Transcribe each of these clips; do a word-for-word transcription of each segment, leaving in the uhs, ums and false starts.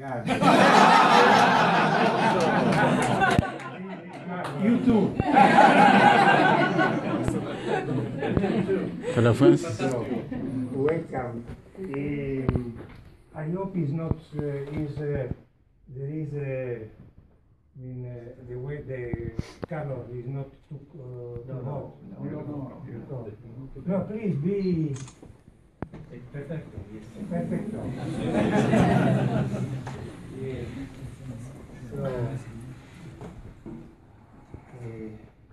God. You too. Telephones? So, welcome. Um, I hope it's not, uh, is, uh, there is, uh, I mean, uh, the way the color is not too, uh, too No, hot. no, no, no, No, no, please be Perfecto, yes. perfecto. Yeah. So, uh,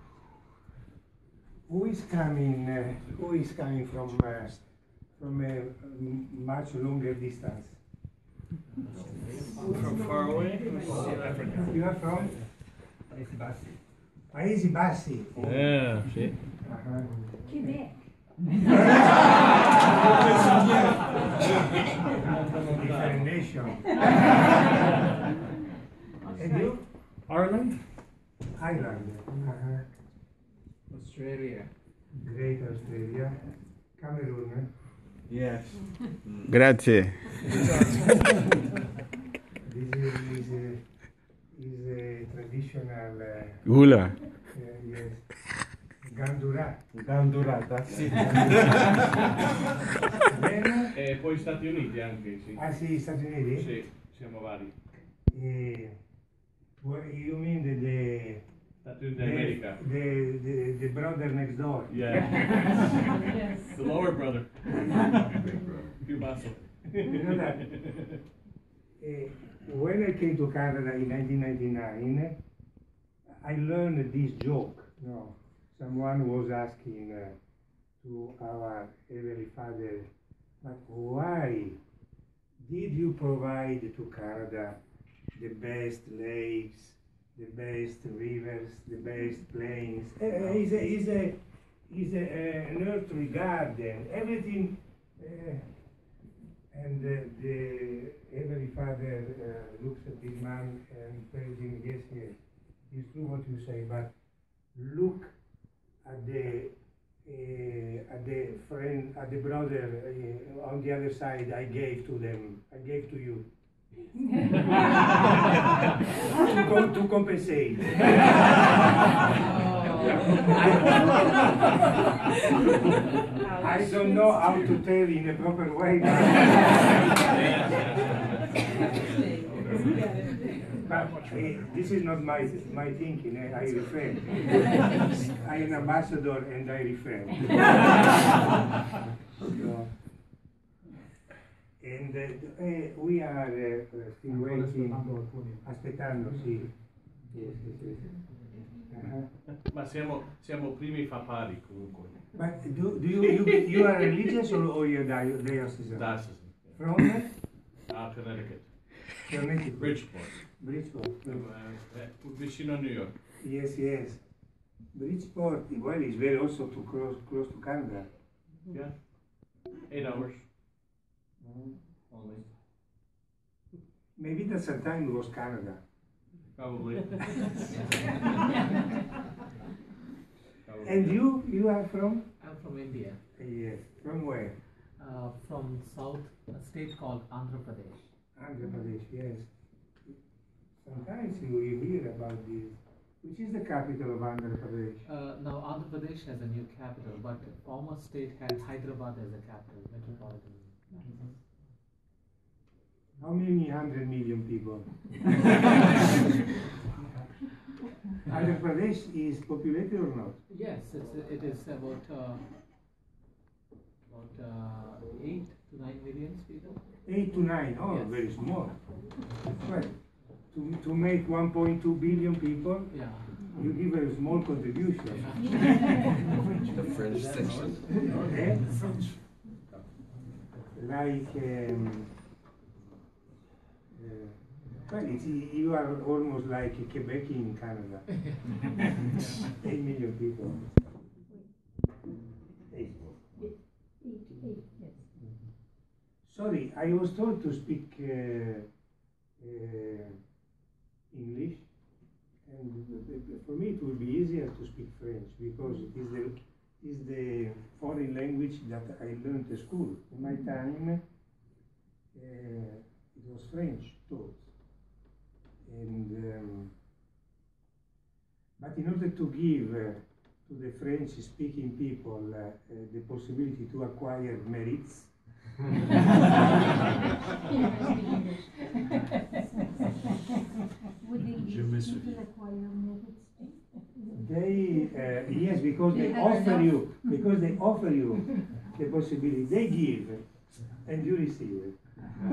who is coming? Uh, who is coming from uh, from a much longer distance? From far away? South Africa. You are from Paesi Bassi. Paesi Bassi. Yeah, sì. Uh-huh. Quebec. Different nation. And you? Ireland? Ireland. Uh-huh. Australia. Great Australia. Cameroon. Yes. Grazie. This is, is, a, is a traditional, uh, Gula. uh, yes, Gandura. Gandura, that's it. Then, E poi Stati Uniti anche, sì. ah sì, Stati Uniti? Sì, siamo vari. Eh, what you mean the, the, Stati Uniti the, d'America. the, the, the brother next door? Yeah. Yes. The lower brother. Più basso. You know that? Uh, when I came to Canada in nineteen ninety-nine, I learned this joke. No, someone was asking uh, to our Heavenly Father, but why did you provide to Canada the best lakes, the best rivers, the best plains? Uh, it's a, it's a, it's a, uh, an earthly garden, everything. Uh, And uh, the Heavenly Father uh, looks at this man and tells him, yes, yes, it's true what you say, but look at the uh, at the friend, at the brother uh, on the other side I gave to them, I gave to you. to, com to compensate. I don't know how to tell in a proper way. But uh, this is not my my thinking. Eh? I refrain. I am an ambassador and I refrain. So, and uh, uh, we are uh, still waiting, aspettando, sì. Yes, yes, yes. Uh-huh. Ma siamo, siamo primi fa pari comunque. But do, do you, you you are religious or, or you're di- diocesan? Diocesan. From Ah, Connecticut. Connecticut. Bridgeport. Bridgeport. Eh, vicino a New York. Yes, yes. Bridgeport, well, is very also too close close to Canada. Yeah. Eight hours. Always. Maybe that sometime it was Canada. Probably. And you, you are from? I'm from India, Yes. From where? uh, from south, a state called Andhra Pradesh. Andhra Pradesh, yes. Sometimes you, you hear about this. Which is the capital of Andhra Pradesh? Uh, now Andhra Pradesh has a new capital, but former state had Hyderabad as a capital, metropolitan. How many hundred million people? Andhra Pradesh is populated or not? Yes, it's, it is about uh, about uh, eight to nine million people. Eight to nine, oh, Yes. very small. Well, to, to make one point two billion people, Yeah. you give a small contribution. The French section. Eh? Like, um, uh, well, it's, you are almost like a Quebec in Canada. Eight million people. Eight. Eight, eight, yes. Sorry, I was told to speak uh, uh, English, and for me it would be easier to speak French because it is the is the foreign language that I learned at school. In my time, uh, It was French taught. And, um, but in order to give uh, to the French-speaking people uh, uh, the possibility to acquire merits, Would the English people acquire merits? they, uh, yes, because they You never offer know. you, because they offer you the possibility, they give and you receive it.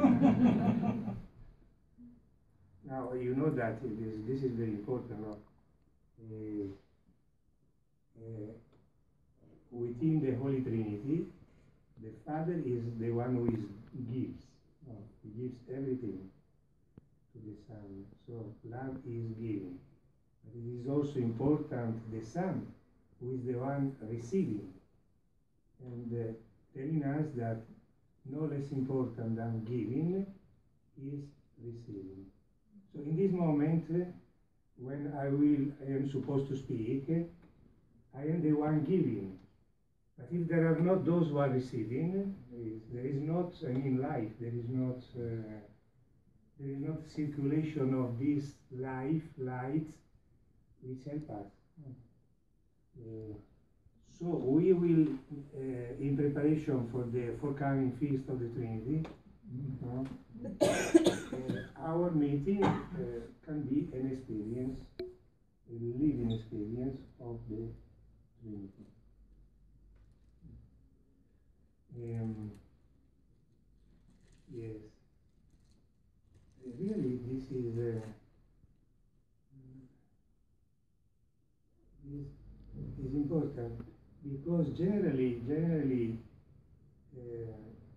Now, you know that it is, this is very important. No? Uh, uh, within the Holy Trinity, the Father is the one who is gives. No? He gives everything to the Son. So love is giving. But it is also important the Son, who is the one receiving. And uh, telling us that no less important than giving is receiving. So in this moment, uh, when I will, I am supposed to speak, uh, I am the one giving. But if there are not those who are receiving, there is, there is not, I mean, life. There is not, uh, there is not circulation of this life, light, which help us. Uh, so we will, uh, in preparation for the forthcoming Feast of the Trinity, uh, uh, our meeting uh, can be an experience, a living experience of the Trinity. Um, yes. Really, this is uh, this is important because generally, generally, uh,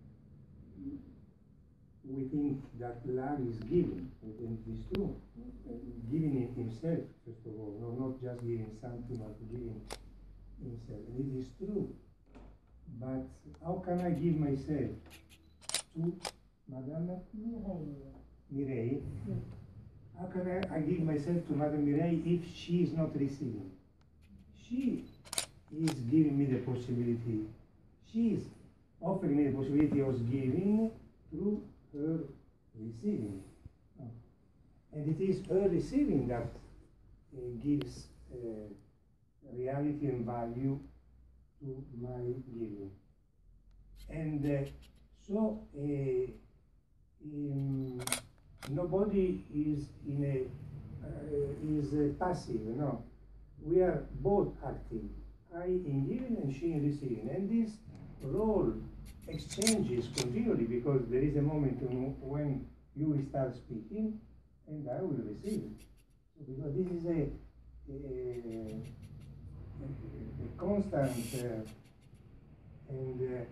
we think that love is giving, and it is true. Uh, giving it himself, first of all, no, not just giving something, but giving himself. And it is true. But how can I give myself to Madame Mireille? How can I, I give myself to Madame Mireille if she is not receiving? She is giving me the possibility. She is offering me the possibility of giving through her receiving. And it is her receiving that uh, gives uh, reality and value to my giving. And uh, so uh, um, nobody is in a uh, is uh, passive. No, we are both active. I in giving and she in receiving, and this role exchanges continually because there is a moment when you will start speaking and I will receive it. So because this is a, a, a, a constant uh, and uh,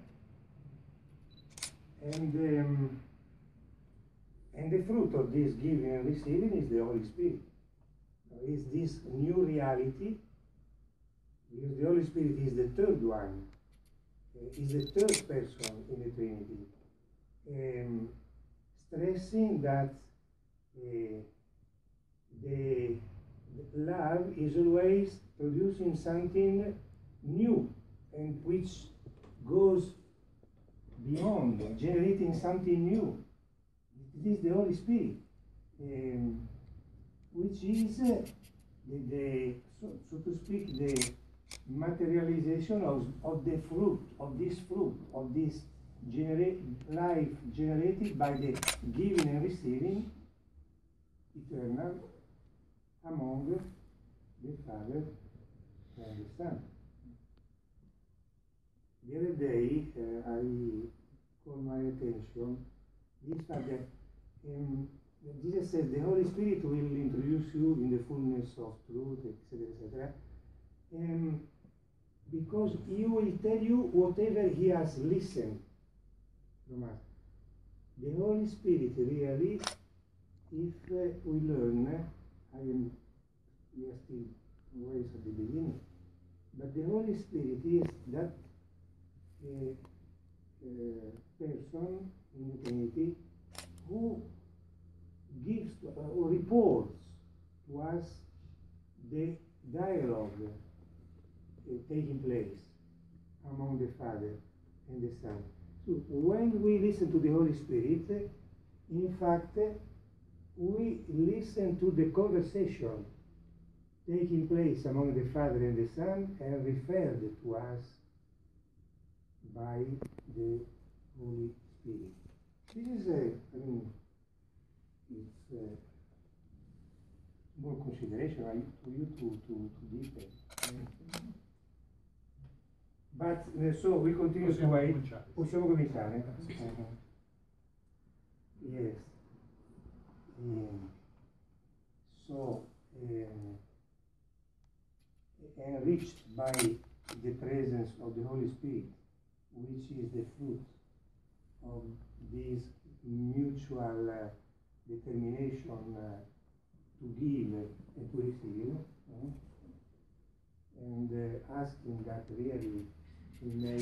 and um, and the fruit of this giving and receiving is the Holy Spirit. Is this new reality? Because the Holy Spirit is the third one, uh, is the third person in the Trinity, um, stressing that uh, the, the love is always producing something new and which goes beyond, generating something new. It is the Holy Spirit, um, which is uh, the, the so, so to speak, the materialization of, of the fruit, of this fruit, of this generate, life generated by the giving and receiving, eternal, among the Father and the Son. The other day, uh, I called my attention this fact that um, Jesus says the Holy Spirit will introduce you in the fullness of truth, et cetera, et cetera. Um, because he will tell you whatever he has listened from us. The Holy Spirit really, if uh, we learn, I am, we are still ways at the beginning, but the Holy Spirit is that uh, uh, person in the Trinity who gives to, uh, or reports to us the dialogue uh, taking place among the Father and the Son. So when we listen to the Holy Spirit, in fact, we listen to the conversation taking place among the Father and the Son and referred to us by the Holy Spirit. This is a, I mean, it's a more consideration I, for you to, to, to deepen. But uh, so we continue to wait. Possiamo cominciare? Uh-huh. Yes. Um, so, um, enriched by the presence of the Holy Spirit, which is the fruit of this mutual uh, determination uh, to give and to receive, uh, and uh, asking that really we may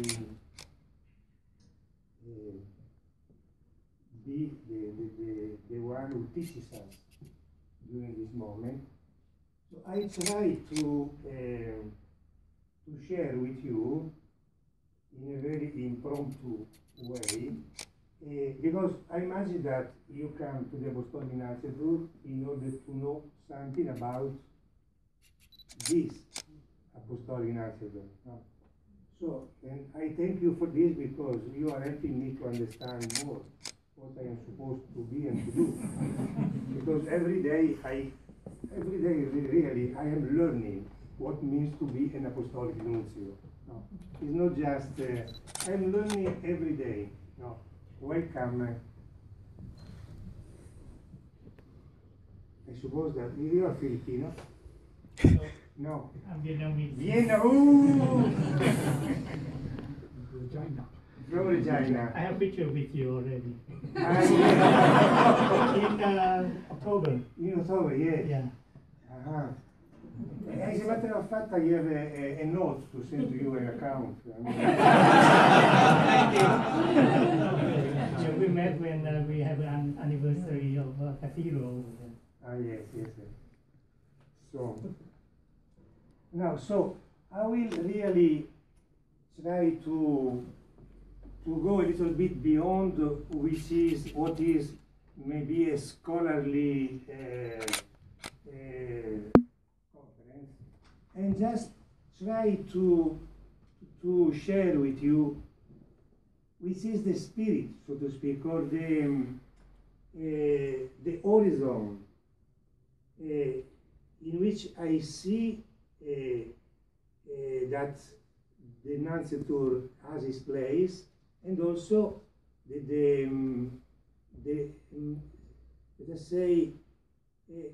uh, be the, the, the, the one who teaches us during this moment. So I try to uh, to share with you in a very impromptu way, uh, because I imagine that you come to the Apostolic Institute in order to know something about this Apostolic Institute. No? So, and I thank you for this because you are helping me to understand more what I am supposed to be and to do. Because every day I, every day really, I am learning what it means to be an apostolic nuncio. No, it's not just, uh, I'm learning every day. No, welcome. I suppose that you are Filipino. No. I'm Vietnamese. Vienna, ooh! Regina. From Regina. I have a picture with you already. Ah, yeah. In uh, October. In October, yes. Yeah. Uh-huh. As a matter of fact, I have a, a, a note to send to you an account. I mean, Yeah, we met when uh, we have an anniversary of uh, Cathedral. ah, yes, yes, yes. So, now, so I will really try to to go a little bit beyond which is what is maybe a scholarly uh, uh, conference, and just try to to share with you which is the spirit, so to speak, or the um, uh, the horizon uh, in which I see uh, uh, that the Nunciature has its place, and also the, the, um, the um, let us say, uh,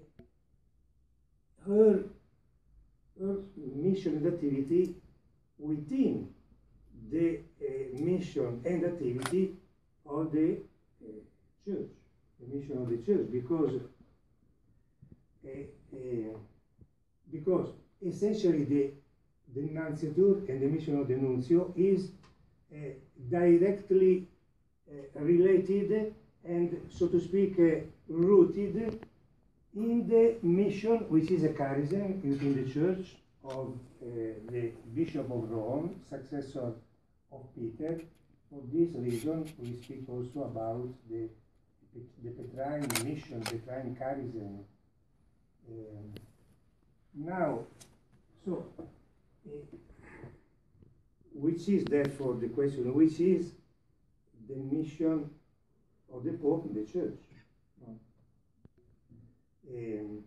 her, her mission and activity within the uh, mission and activity of the uh, church, the mission of the church, because uh, uh, because essentially the the Nunciature and the mission of the Nuncio is uh, directly uh, related and, so to speak, uh, rooted in the mission, which is a charism within the Church of uh, the Bishop of Rome, successor of Peter. For this reason, we speak also about the, the Petrine mission, Petrine charism. Um, now, so, uh, which is therefore the question, which is the mission of the Pope in the Church? No? Um,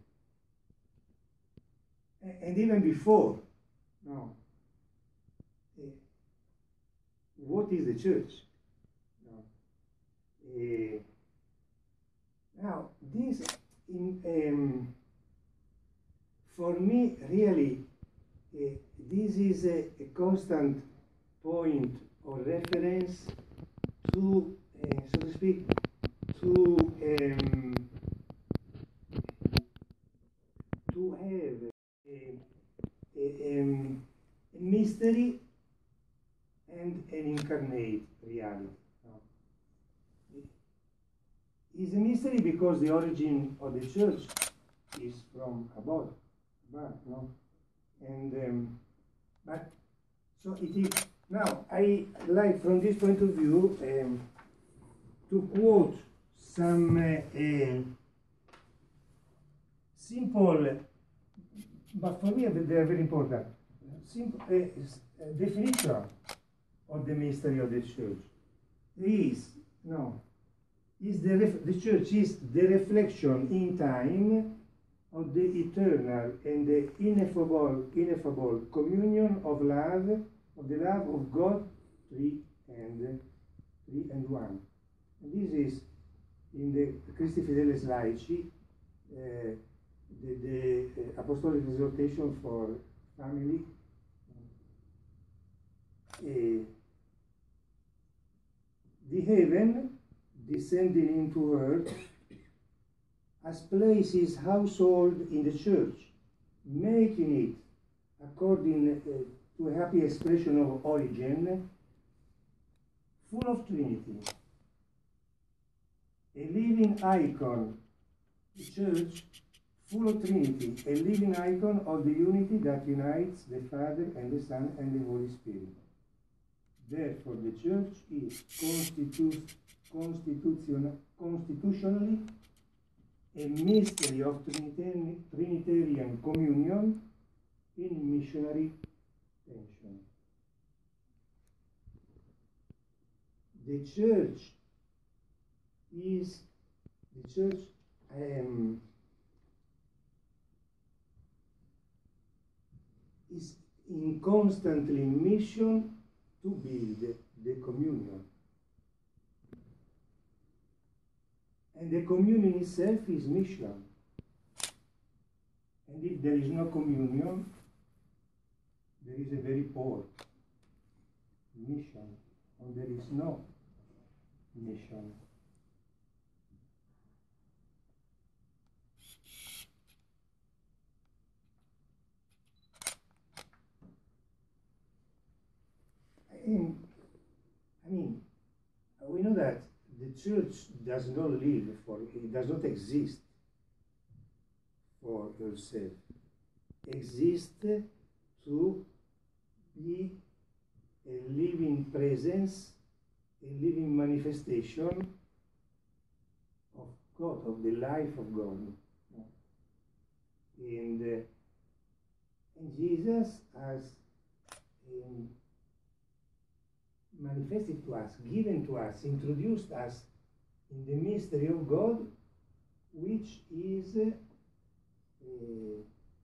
and even before, no, uh, what is the Church? No. Uh, now, this, in, um, for me, really, uh, this is a, a constant point of reference to, uh, so to speak, to um, to have a, a, um, a mystery and an incarnate reality. No? It's a mystery because the origin of the Church is from above, above, no? And um, but so it is. Now I like, from this point of view, um, to quote some uh, uh, simple, but for me they are very important, simple uh, uh, definition of the mystery of the church. Is, no, is the, ref the church is the reflection in time of the eternal and the ineffable, ineffable communion of love, of the love of God, three and three and one. And this is in the Christi Fideles Laici, uh, the, the uh, apostolic exhortation for family. Uh, the heaven descending into earth has placed his household in the church, making it, according uh, to a happy expression of Origen, full of Trinity, a living icon, the church full of Trinity, a living icon of the unity that unites the Father and the Son and the Holy Spirit. Therefore, the church is constitu constitutional, constitutionally a mystery of Trinitarian, Trinitarian communion in missionary tension. The church is the church um, is in constantly mission to build the communion. And the communion itself is mission. And if there is no communion, there is a very poor mission, or there is no mission. I mean, I mean, we know that the church does not live for, it does not exist for herself. Exists to be a living presence, a living manifestation of God, of the life of God. And, uh, and Jesus has um, manifested to us, given to us, introduced us in the mystery of God, which is uh, uh,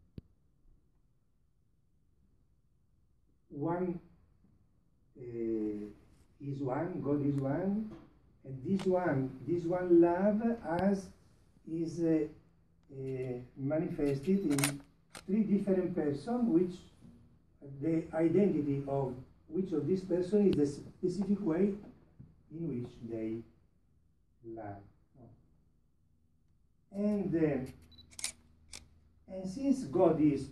one uh, is one, God is one, and this one, this one love as is uh, uh, manifested in three different persons, which the identity of which of this person is the specific way in which they love. And, uh, and since God is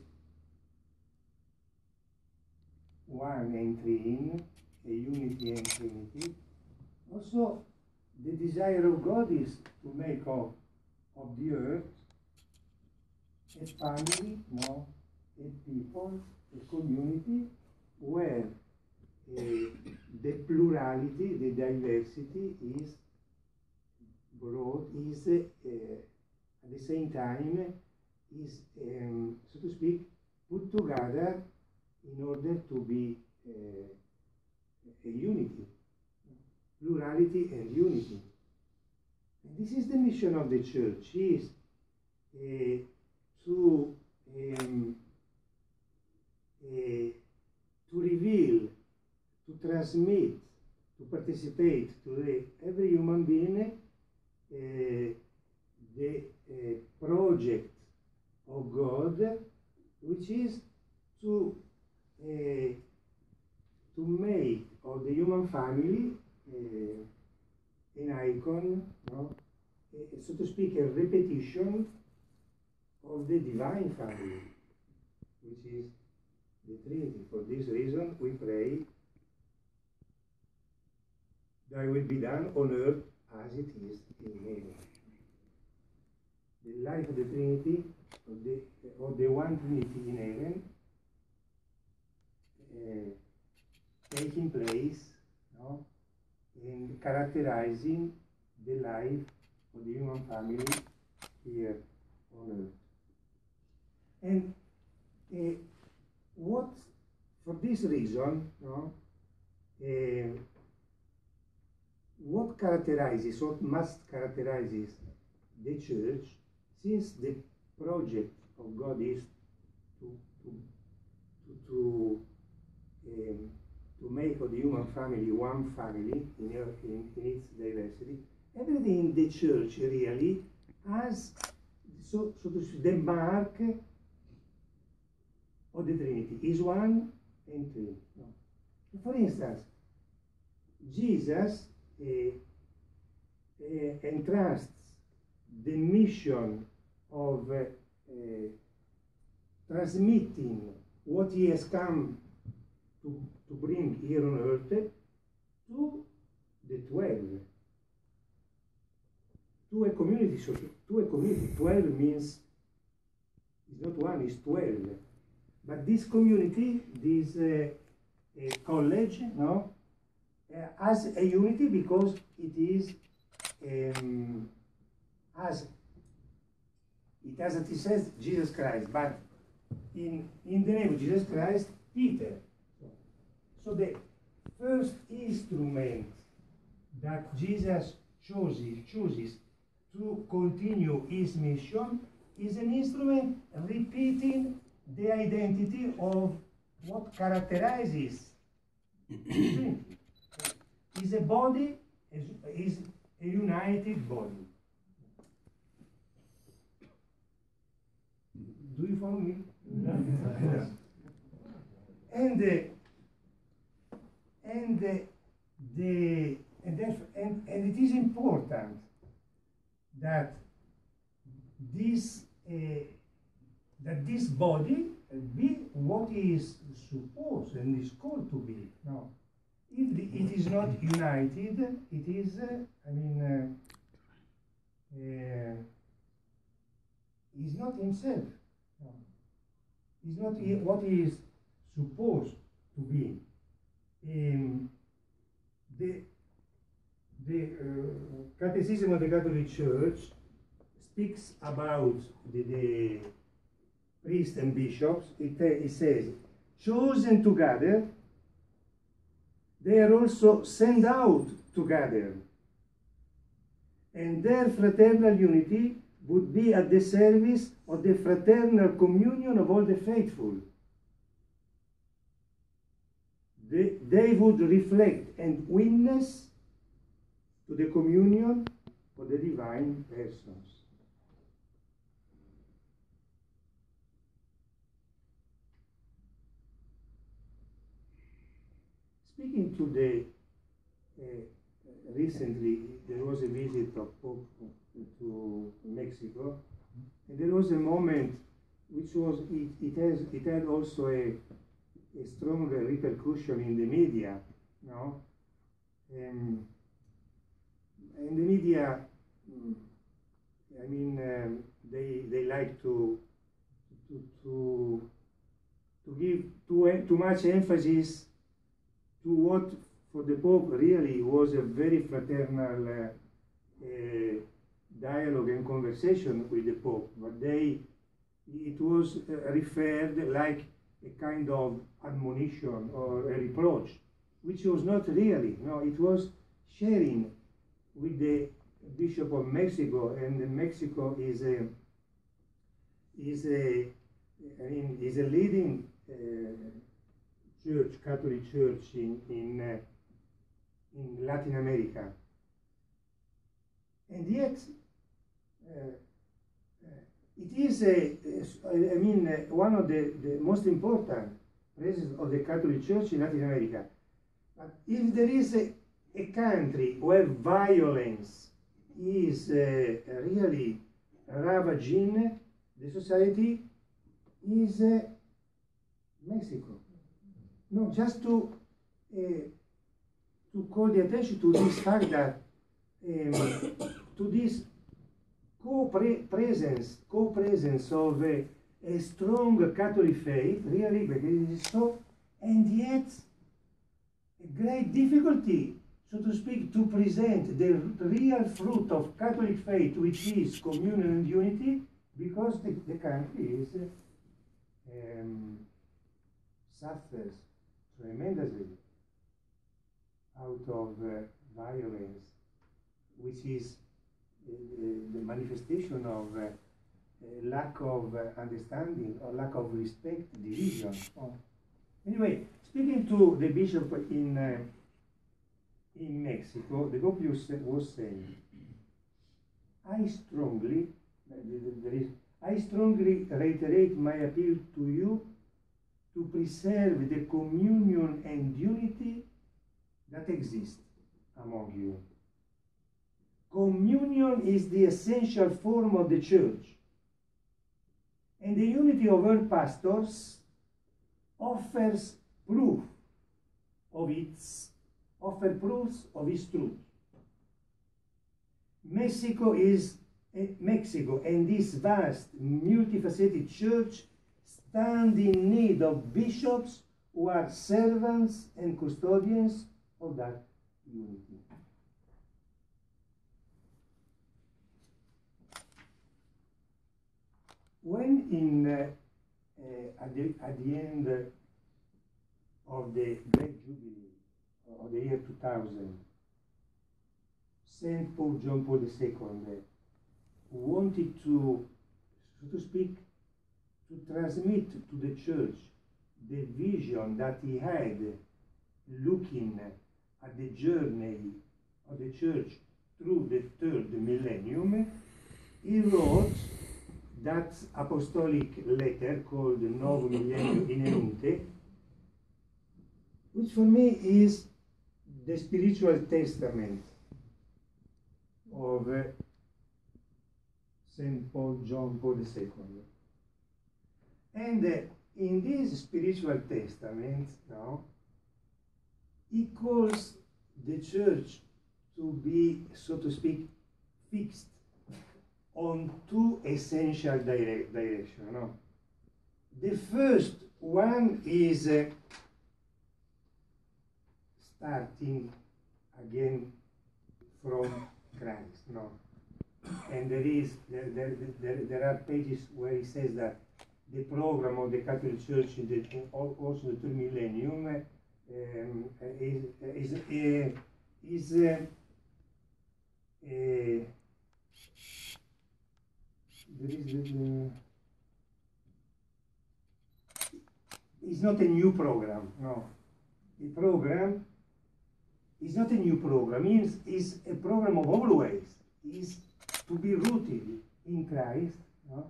one and three in, a unity and trinity, also the desire of God is to make of, of the earth a family, no, a people, a community where uh, the plurality, the diversity is brought, is uh, at the same time, is, um, so to speak, put together in order to be uh, a unity, plurality and unity. And this is the mission of the church, is uh, to um, uh, to reveal, to transmit, to participate to the, every human being uh, the uh, project of God, which is to uh, to make of the human family uh, an icon, no? uh, so to speak, a repetition of the divine family, which is the Trinity. For this reason, we pray, thy will be done on earth as it is in heaven. The life of the Trinity, of the, of the one Trinity in heaven, uh, taking place, no, and characterizing the life of the human family here on earth. And uh, what, for this reason, no, uh, what characterizes, what must characterizes the church, since the project of God is to to to, to, um, to make of the human family one family in, in, in its diversity, everything in the church really has, so, so to speak, the mark of the Trinity is one and three. No. For instance, Jesus uh, uh, entrusts the mission of uh, uh, transmitting what he has come to, to bring here on earth to the twelve, to a community. So to a community, twelve means it's not one, it's twelve. But this community, this uh, uh, college, no, uh, has a unity because it is um, as it as it says Jesus Christ, but in in the name of Jesus Christ, Peter. So, so the first instrument that Jesus chooses chooses to continue his mission is an instrument repeating the identity of what characterizes Trinity. Is a body, is, is a united body. Do you follow me? Yes. And uh, and uh, the and, and and it is important that this uh, that this body be what is supposed and is called to be. No, if the, it is not united, it is. Uh, I mean, uh, uh, is not himself. No. Is not he, what he is supposed to be. Um, the the uh, Catechism of the Catholic Church speaks about the, the priests and bishops. It, it says, chosen together, they are also sent out together, and their fraternal unity would be at the service of the fraternal communion of all the faithful. They, they would reflect and witness to the communion of the divine persons. Speaking to the, uh, recently there was a visit of Pope to Mexico, and there was a moment which was, it, it, has, it had also a, a strong repercussion in the media, no? Um, in the media, I mean, um, they, they like to, to, to, to give too, too much emphasis to what for the Pope really was a very fraternal uh, uh, dialogue and conversation with the Pope, but they, it was uh, referred like a kind of admonition or a reproach, which was not really. No, it was sharing with the Bishop of Mexico, and Mexico is a is a I mean is a leading uh, church, Catholic church in in uh, in Latin America, and yet. Uh, it is, a, a, I mean, uh, one of the, the most important places of the Catholic Church in Latin America. But if there is a, a country where violence is uh, really ravaging the society, is uh, Mexico. No, just to uh, to call the attention to this fact that um, to this co-presence, co-presence of a, a strong Catholic faith, really, because it is so, and yet a great difficulty so to speak, to present the real fruit of Catholic faith, which is communion and unity, because the, the country is, um, suffers tremendously out of uh, violence, which is uh, the, the manifestation of uh, uh, lack of uh, understanding or lack of respect, division. Oh. Anyway, speaking to the bishop in uh, in Mexico, the Pope was saying, I strongly, there is, I strongly reiterate my appeal to you to preserve the communion and unity that exist among you. Communion is the essential form of the church, and the unity of her pastors offers proof of its offer proofs of its truth. Mexico is uh, Mexico and this vast multifaceted church stand in need of bishops who are servants and custodians of that unity. When in uh, uh, at, the, at the end uh, of the Great Jubilee of the year two thousand, Saint Pope John Paul the Second uh, wanted to, so to speak, to transmit to the church the vision that he had looking at the journey of the church through the third millennium. He wrote that apostolic letter called Novum Millennium Inerunte, which for me is the spiritual testament of uh, Saint Paul John Paul the Second. And uh, in this spiritual testament, now, he calls the church to be, so to speak, fixed on two essential dire directions. No? The first one is uh, starting again from Christ. No? And there is there, there, there, there are pages where he says that the program of the Catholic Church in the in also the third millennium um, is is uh, is uh, uh, there is uh, it's not a new program. No, the program is not a new program. It is a program of always. Is to be rooted in Christ. No?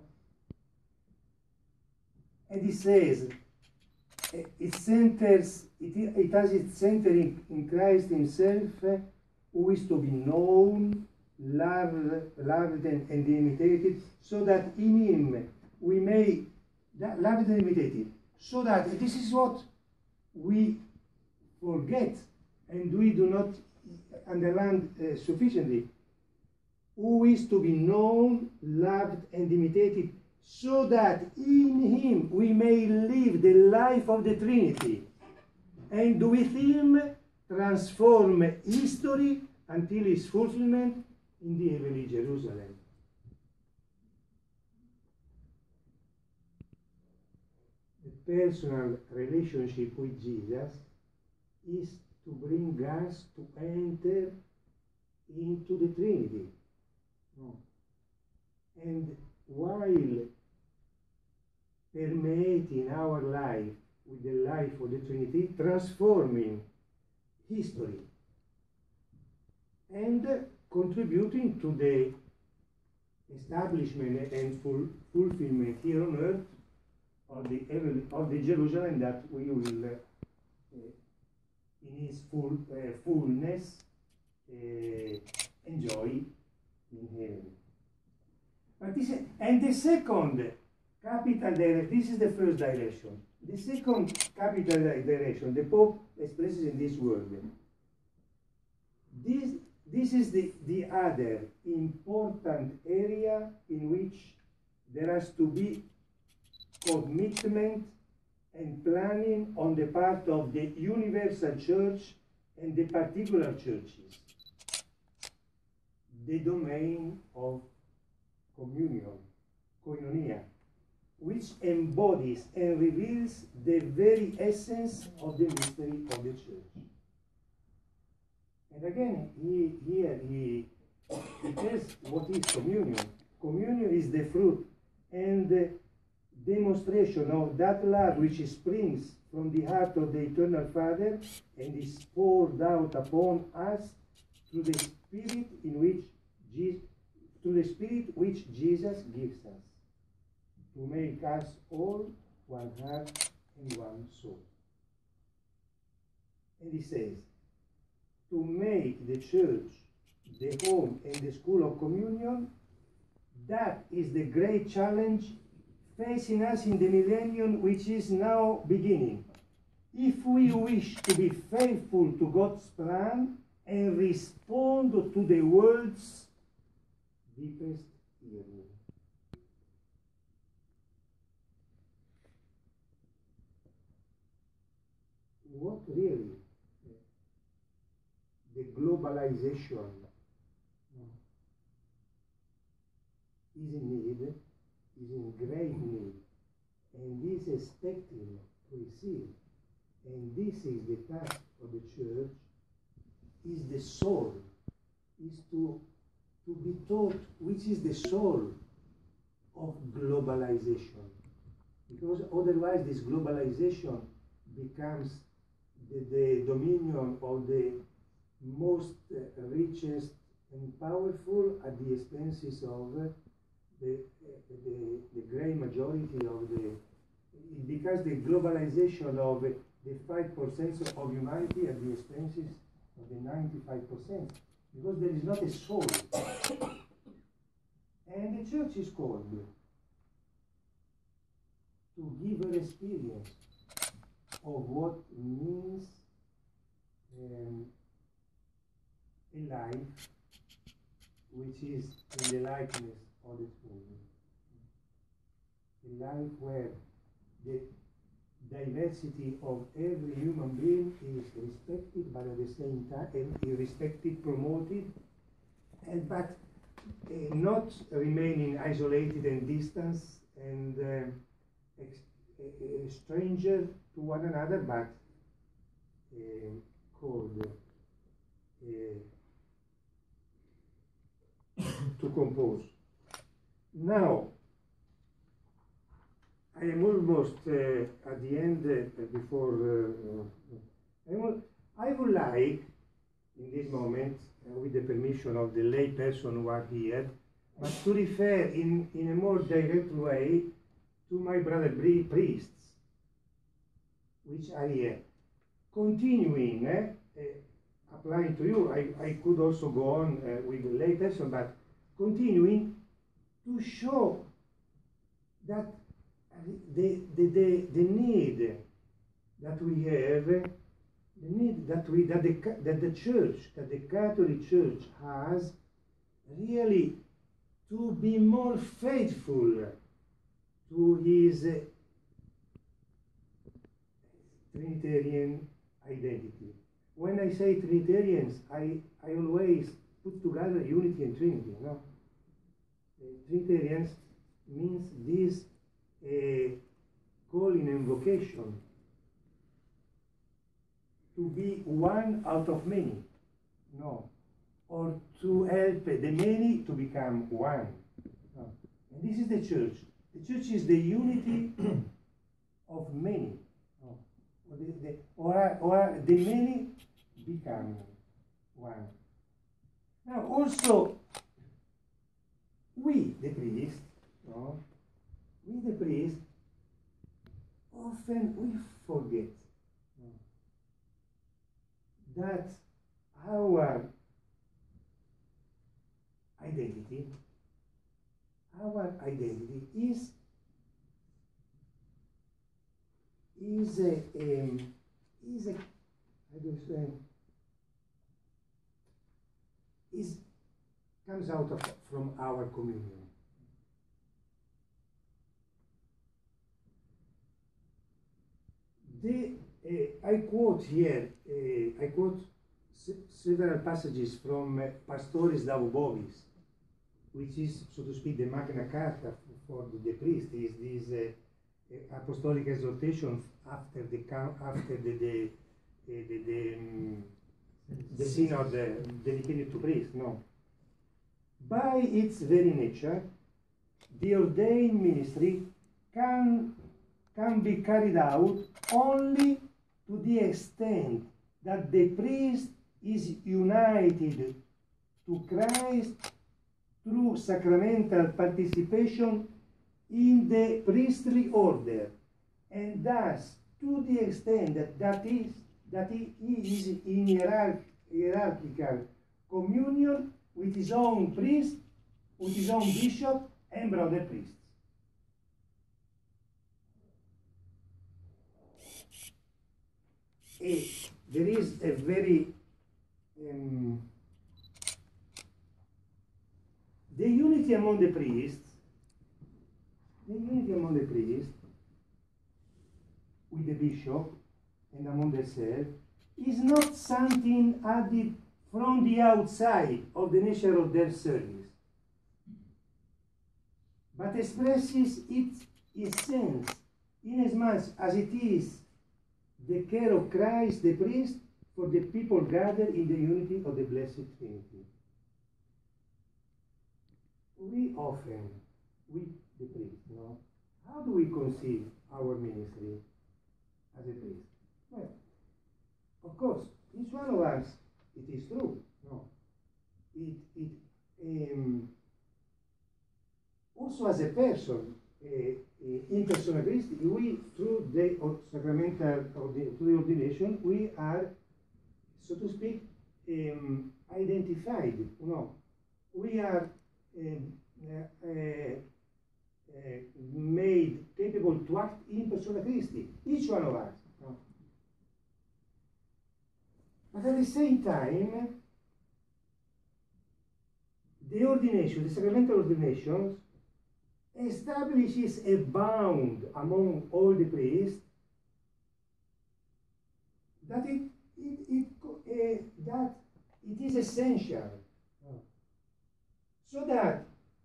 And he says, it centers, it, it has its center in, in Christ himself, uh, who is to be known, loved, loved and, and imitated, so that in him we may, that, loved and imitated, so that this is what we forget and we do not underline uh, sufficiently, who is to be known, loved and imitated, so that in him we may live the life of the Trinity, and with him transform history until its fulfillment in the heavenly Jerusalem. The personal relationship with Jesus is to bring us to enter into the Trinity. No. And while permeating our life with the life of the Trinity, transforming history and contributing to the establishment and full fulfillment here on earth of the of the Jerusalem that we will, uh, in its full uh, fullness, uh, enjoy in heaven. But this, and the second capital direction, this is the first direction. The second capital direction, the Pope expresses in this word. This, this is the, the other important area in which there has to be commitment and planning on the part of the universal church and the particular churches, the domain of communion, koinonia, which embodies and reveals the very essence of the mystery of the church. And again, he, here he, he tells what is communion. Communion is the fruit and the demonstration of that love which springs from the heart of the Eternal Father and is poured out upon us through the Spirit in which Jesus, through the Spirit which Jesus gives us, to make us all one heart and one soul. And he says, to make the church the home and the school of communion, that is the great challenge facing us in the millennium which is now beginning. If we wish to be faithful to God's plan and respond to the world's deepest yearning. What really the globalization is in need, is in great need, and is expecting to receive, and this is the task of the church, is the soul, is to, to be taught which is the soul of globalization. Because otherwise this globalization becomes the, the dominion of the most uh, richest and powerful at the expenses of uh, the, uh, the, the great majority of the, because the globalization of uh, the five percent of humanity at the expenses of the ninety-five percent, because there is not a soul. And the church is called to give an experience of what means um, a life which is in the likeness of the Trinity. A life where the diversity of every human being is respected, but at the same time, and respected, promoted, and but uh, not remaining isolated and distant and uh, ex a, a stranger to one another, but uh, called uh, to compose. Now, I am almost uh, at the end uh, before, uh, I, will, I would like, in this moment, uh, with the permission of the lay person who are here, but to refer in, in a more direct way to my brother priests, which are here. Continuing, uh, uh, applying to you, I, I could also go on uh, with the lay person, but continuing to show that the, the, the, the need that we have, the need that we that the that the church, that the Catholic Church has, really to be more faithful to his uh, Trinitarian identity. When I say Trinitarians, I, I always put together unity and Trinity. No? Uh, Trinitarians means this uh, calling and vocation to be one out of many. No. Or to help the many to become one. No. And this is the church. The church is the unity of many. No. Or, the, the, or, or the many become one. Now also, we, the priests, no, we, the priests, often we forget no, that our identity, our identity is is a um, is a how do you say is comes out of from our communion. The uh, I quote here. Uh, I quote se several passages from uh, Pastoris Davobobis, which is, so to speak, the Magna Carta for the, the priest, is this uh, uh, apostolic exhortation after the coun- after the the uh, the, the, um, the synod uh, dedicated to priests. No. By its very nature, the ordained ministry can can be carried out only to the extent that the priest is united to Christ through sacramental participation in the priestly order, and thus to the extent that that is that he is in hierarch- hierarchical communion with his own priest, with his own bishop and brother priests. Eh, there is a very um, the unity among the priests, the unity among the priests with the bishop and among themselves is not something added from the outside of the nature of their service, but expresses its essence inasmuch as it is the care of Christ the priest for the people gathered in the unity of the Blessed Trinity. We often, we the priest, no? How do we conceive our ministry as a priest? Well, of course, each one of us, it is true, no? It, it um, also as a person, uh, uh, in persona Christi, we, through the or sacramental, or the, through the ordination, we are, so to speak, um, identified, no? We are um, uh, uh, uh, made capable to act in persona Christi, each one of us. No? But at the same time, the ordination, the sacramental ordinations, establishes a bound among all the priests that it, it, it uh, that it is essential, so that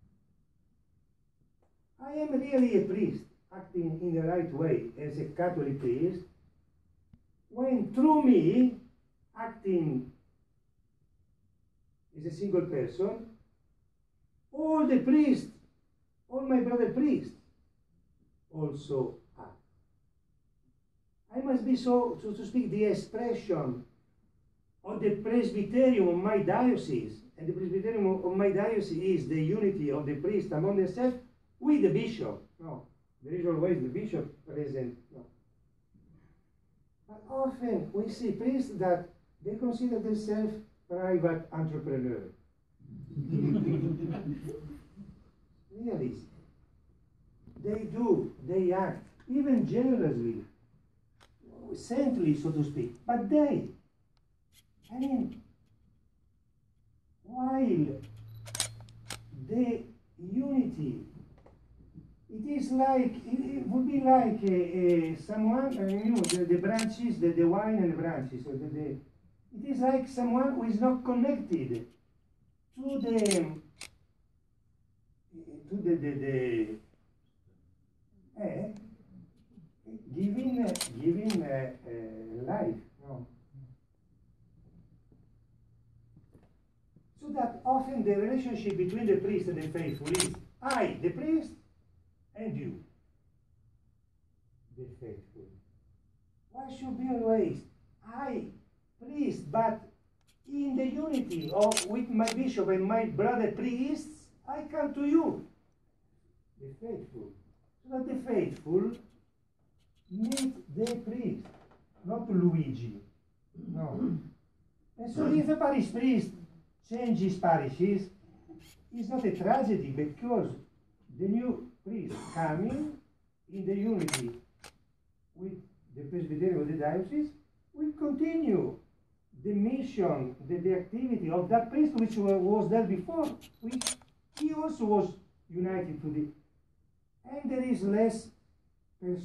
I am really a priest acting in the right way as a Catholic priest when through me acting as a single person, all the priests, all my brother priests also act. I must be, so, so to speak, the expression of the presbyterium of my diocese, and the presbyterium of my diocese is the unity of the priests among themselves with the bishop. No, there is always the bishop present. No. But often we see priests that they consider themselves private entrepreneurs. Really, they do, they act, even generously, saintly, so to speak, but they, I mean, while the unity, it is like, it, it would be like a, a someone, uh, you know, the, the branches, the, the wine and the branches, so the, the, it is like someone who is not connected to the, to the, the, the eh, giving, uh, giving uh, uh, life, no? So that often the relationship between the priest and the faithful is I, the priest, and you, the faithful. Why should be always I, priest, but in the unity of with my bishop and my brother priests, I come to you, the faithful. So that the faithful meet the priest, not Luigi. No. And so if a parish priest changes parishes, it's not a tragedy because the new priest coming in the unity with the presbyterian of the diocese will continue the mission, the, the activity of that priest which was there before, which he also was united to the, and there is less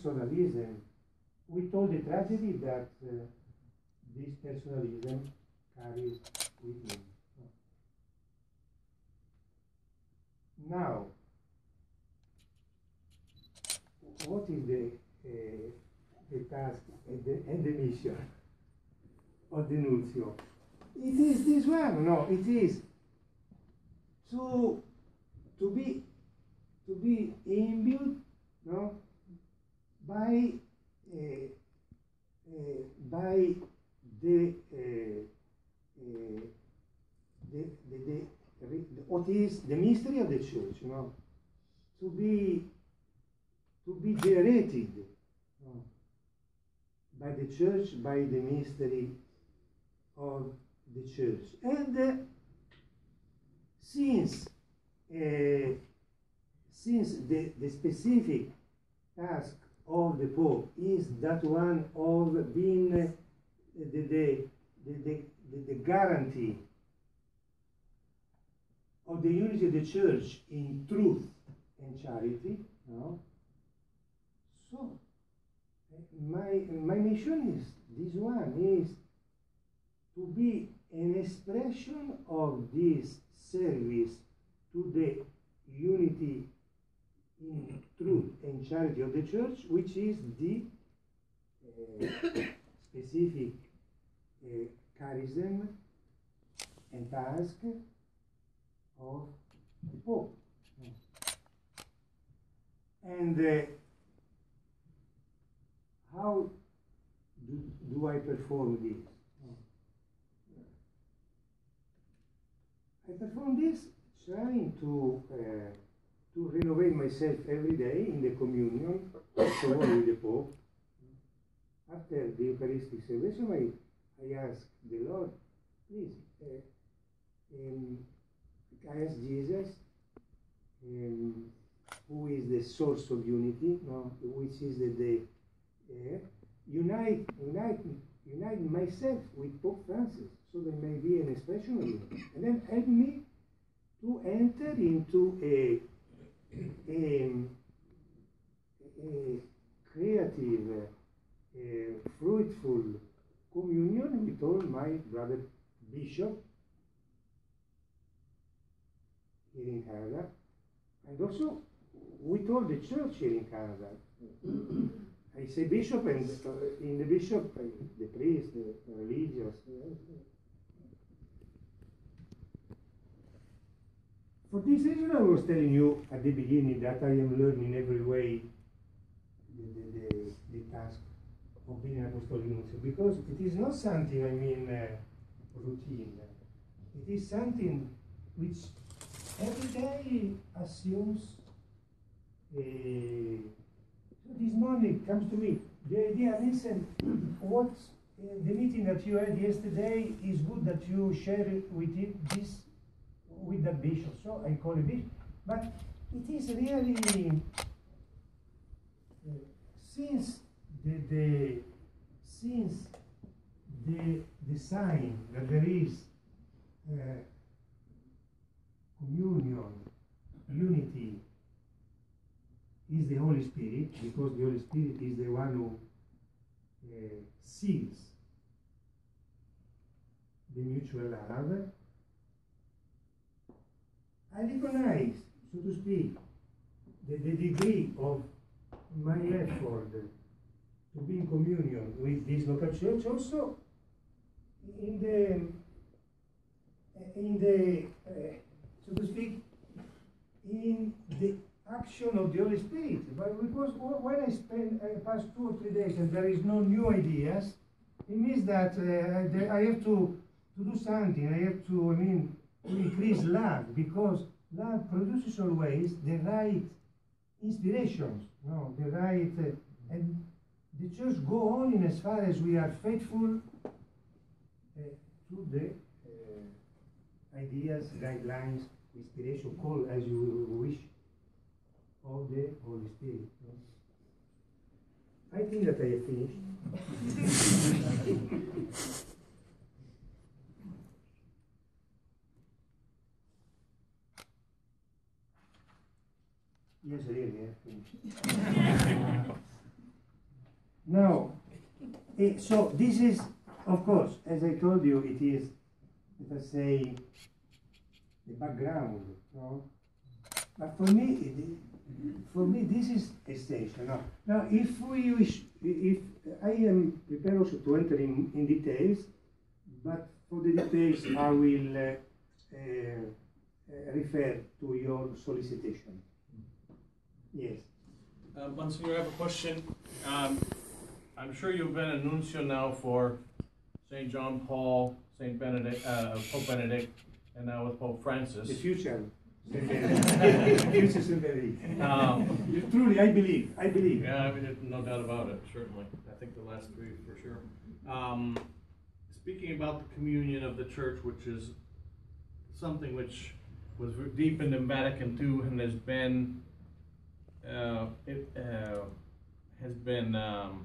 personalism with all the tragedy that uh, this personalism carries with him. Now, what is the, uh, the task and the, and the mission of the nuncio? It is this one, no, it is to, to be to be imbued, no, by uh, uh, by the, uh, uh, the, the, the, the what is the mystery of the church, you know, to be to be generated, no, by the church, by the mystery of the church. And uh, since uh, since the, the specific task of the Pope is that one of being uh, the, the, the, the, the guarantee of the unity of the church in truth and charity, no? So my, my mission is this one, is to be an expression of this service to the unity in truth and charity of the church, which is the uh, specific uh, charism and task of the Pope. And uh, how do, do I perform this? I perform this trying to uh, to renovate myself every day in the communion, so on with the Pope. After the Eucharistic celebration, I, I ask the Lord, please, uh, um, I ask Jesus, um, who is the source of unity, no, which is the, the uh, unite, unite, unite myself with Pope Francis, so there may be an expression of unity, and then help me to enter into a A, a creative, uh, fruitful communion with all my brother bishop here in Canada, and also with all the church here in Canada. I say bishop, and uh, in the bishop, uh, the priest, the religious. Uh, For this reason, I was telling you at the beginning that I am learning every way the, the, the, the task of being an apostolic nuncio, because it is not something, I mean, uh, routine. It is something which every day assumes. Uh, so this morning comes to me the idea, listen, what uh, the meeting that you had yesterday is good that you share it with it, this. With the bishop, so I call it bishop, but it is really uh, since the, the since the the sign that there is uh, communion, unity, is the Holy Spirit, because the Holy Spirit is the one who uh, seals the mutual love. I recognize, so to speak, the, the degree of my effort to be in communion with this local church, also in the, in the uh, so to speak, in the action of the Holy Spirit. But because when I spend, I pass two or three days and there is no new ideas, it means that uh, I have to, to do something. I have to, I mean, to increase love, because love produces always the right inspirations, no, the right, uh, and the church go on in as far as we are faithful uh, to the uh, ideas, guidelines, inspiration, call as you wish, of the Holy Spirit. No? I think that I have finished. Yes, really, I finished. Now, eh, so this is, of course, as I told you, it is let us say, the background, no? But for me, it, for me, this is essential. No? Now, if we wish, if I am prepared also to enter in, in details, but for the details, I will uh, uh, refer to your solicitation. Yes. Uh, Monsignor, I have a question. Um, I'm sure you've been a nuncio now for Saint John Paul, Saint Benedict, uh, Pope Benedict, and now with Pope Francis. The future. The future Saint Benedict. Um, Truly, I believe. I believe. Yeah, I mean, there's no doubt about it, certainly. I think the last three for sure. Um, speaking about the communion of the church, which is something which was deepened in Vatican Two and has been, uh, it uh, has been um,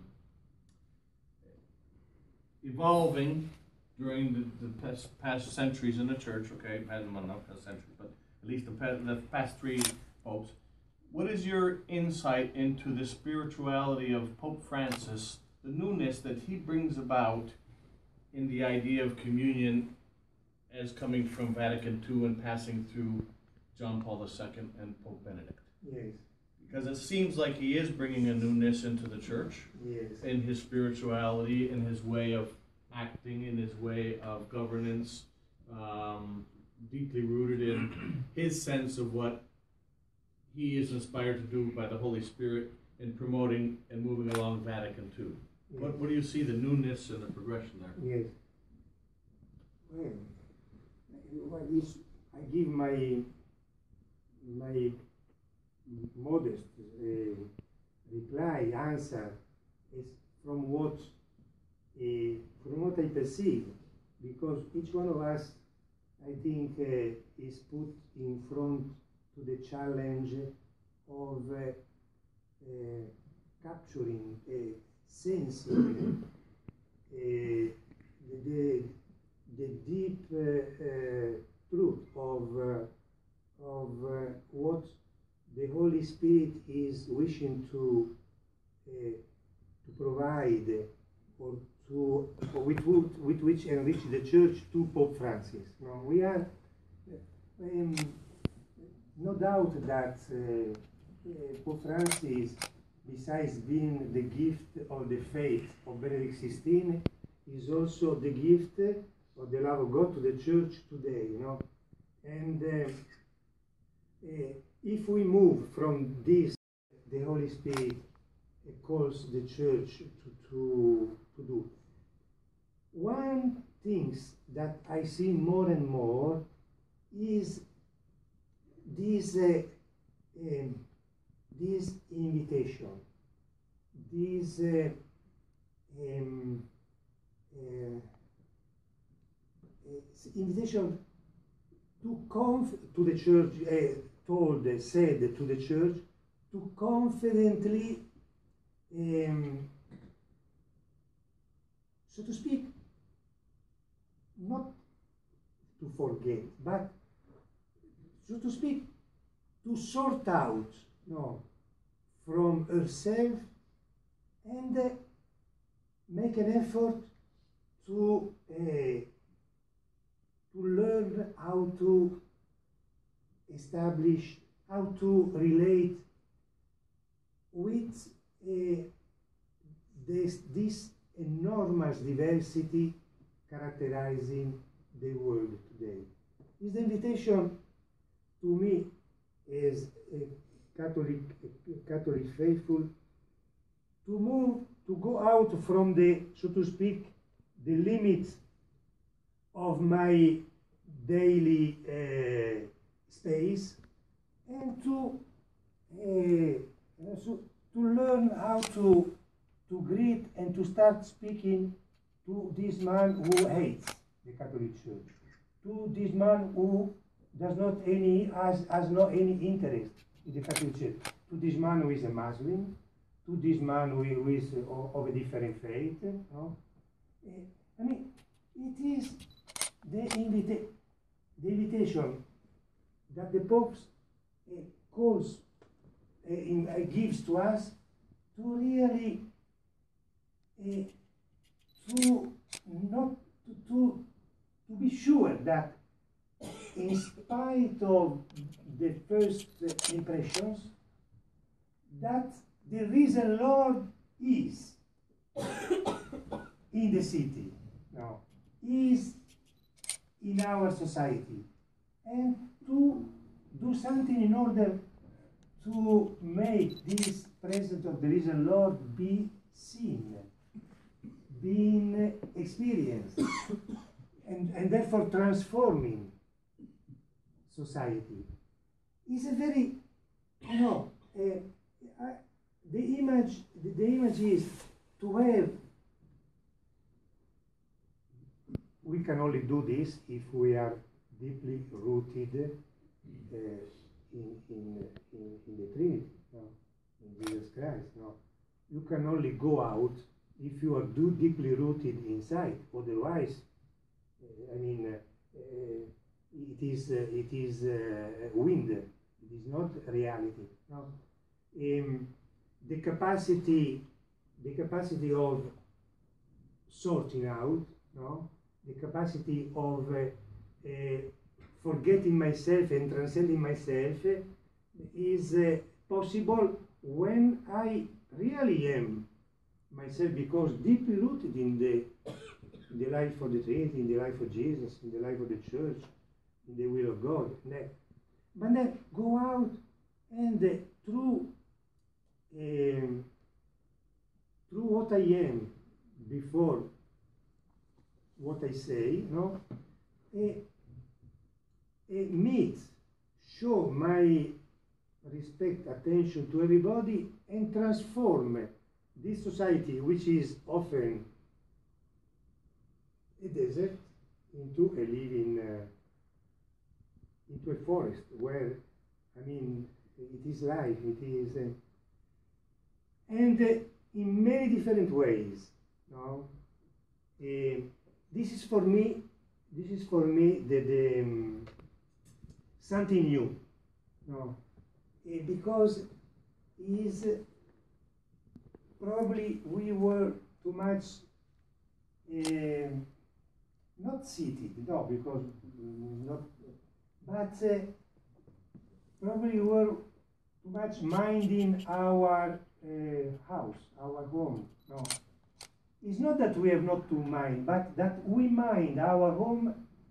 evolving during the, the past, past centuries in the church. Okay, past, well, not past centuries, but at least the past, the past three popes. What is your insight into the spirituality of Pope Francis, the newness that he brings about in the idea of communion as coming from Vatican Two and passing through John Paul the Second and Pope Benedict? Yes. Because it seems like he is bringing a newness into the church, Yes. in his spirituality, in his way of acting, in his way of governance, um, deeply rooted in his sense of what he is inspired to do by the Holy Spirit in promoting and moving along Vatican Two. Yes. What, what do you see the newness and the progression there? Yes. Well, well it's, I give my my modest uh, reply, answer is from what uh, from what I perceive, because each one of us, I think, uh, is put in front to the challenge of uh, uh, capturing, uh, sensing uh, the, the, the deep uh, uh, truth of, uh, of uh, what the Holy Spirit is wishing to, uh, to provide or to or with, with which enrich the Church to Pope Francis. No, we are um, no doubt that uh, uh, Pope Francis, besides being the gift of the faith of Benedict the sixteenth, is also the gift of the love of God to the Church today. You know, and uh, uh, if we move from this, the Holy Spirit uh, calls the Church to, to, to do. One thing that I see more and more is this, uh, um, this invitation, this uh, um, uh, uh, invitation to conf to the church, uh, told, uh, said to the church, to confidently, um, so to speak, not to forget, but so to speak, to sort out, no, from herself and uh, make an effort to uh, to learn how to establish, how to relate with uh, this, this enormous diversity characterizing the world today. Is the invitation to me as a Catholic, a Catholic faithful to move, to go out from the, so to speak, the limits of my daily uh, space, and to uh, so to learn how to to greet and to start speaking to this man who hates the Catholic Church, to this man who does not any has, has not any interest in the Catholic Church, to this man who is a Muslim, to this man who, who is of, of a different faith. No? I mean, it is the, invita the invitation that the Pope uh, calls, uh, in, uh, gives to us to really, uh, to not to, to to be sure that in spite of the first impressions, that the risen Lord is in the city, no, is in our society, and to do something in order to make this presence of the risen Lord be seen, being experienced, and, and therefore transforming society. It's a very, you know, uh, I, the image, the, the image is to have, we can only do this if we are deeply rooted uh, in, in, in, in the Trinity, no? In Jesus Christ. No? You can only go out if you are too deeply rooted inside. Otherwise, uh, I mean, uh, uh, it is uh, it is uh, wind. It is not reality. No? Um, the capacity, the capacity of sorting out, no, the capacity of uh, uh, forgetting myself and transcending myself uh, is uh, possible when I really am myself, because deeply rooted in the in the life of the Trinity, in the life of Jesus, in the life of the Church, in the will of God. But then go out and uh, through um, through what I am before what I say, no, uh, uh, meet, show my respect, attention to everybody, and transform this society, which is often a desert, into a living, uh, into a forest where, I mean, it is life, it is, uh, and uh, in many different ways. No, uh, this is for me. This is for me the, the um, something new. No, uh, because is uh, probably we were too much. Uh, Not seated, no, because mm, not, but uh, probably were too much minding our uh, house, our home. No, it's not that we have not to mind, but that we mind our home,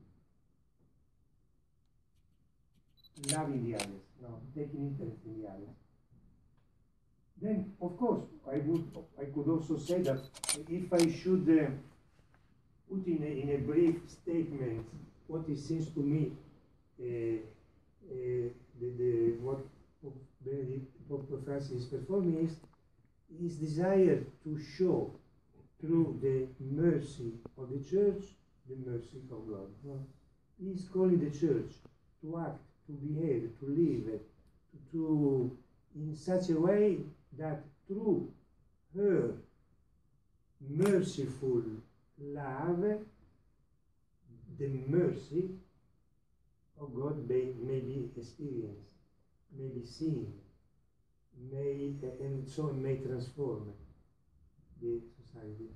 loving the others, no, taking interest in the others. Then, of course, I would, I could also say that if I should. Uh, Put in a, in a brief statement what it seems to me uh, uh, the, the, what Pope Benedict, Pope Francis is performing is his desire to show through the mercy of the Church the mercy of God. No? He is calling the Church to act, to behave, to live, to, to in such a way that through her merciful love, the mercy of God may, may be experienced, may be seen, may, and so may transform the society.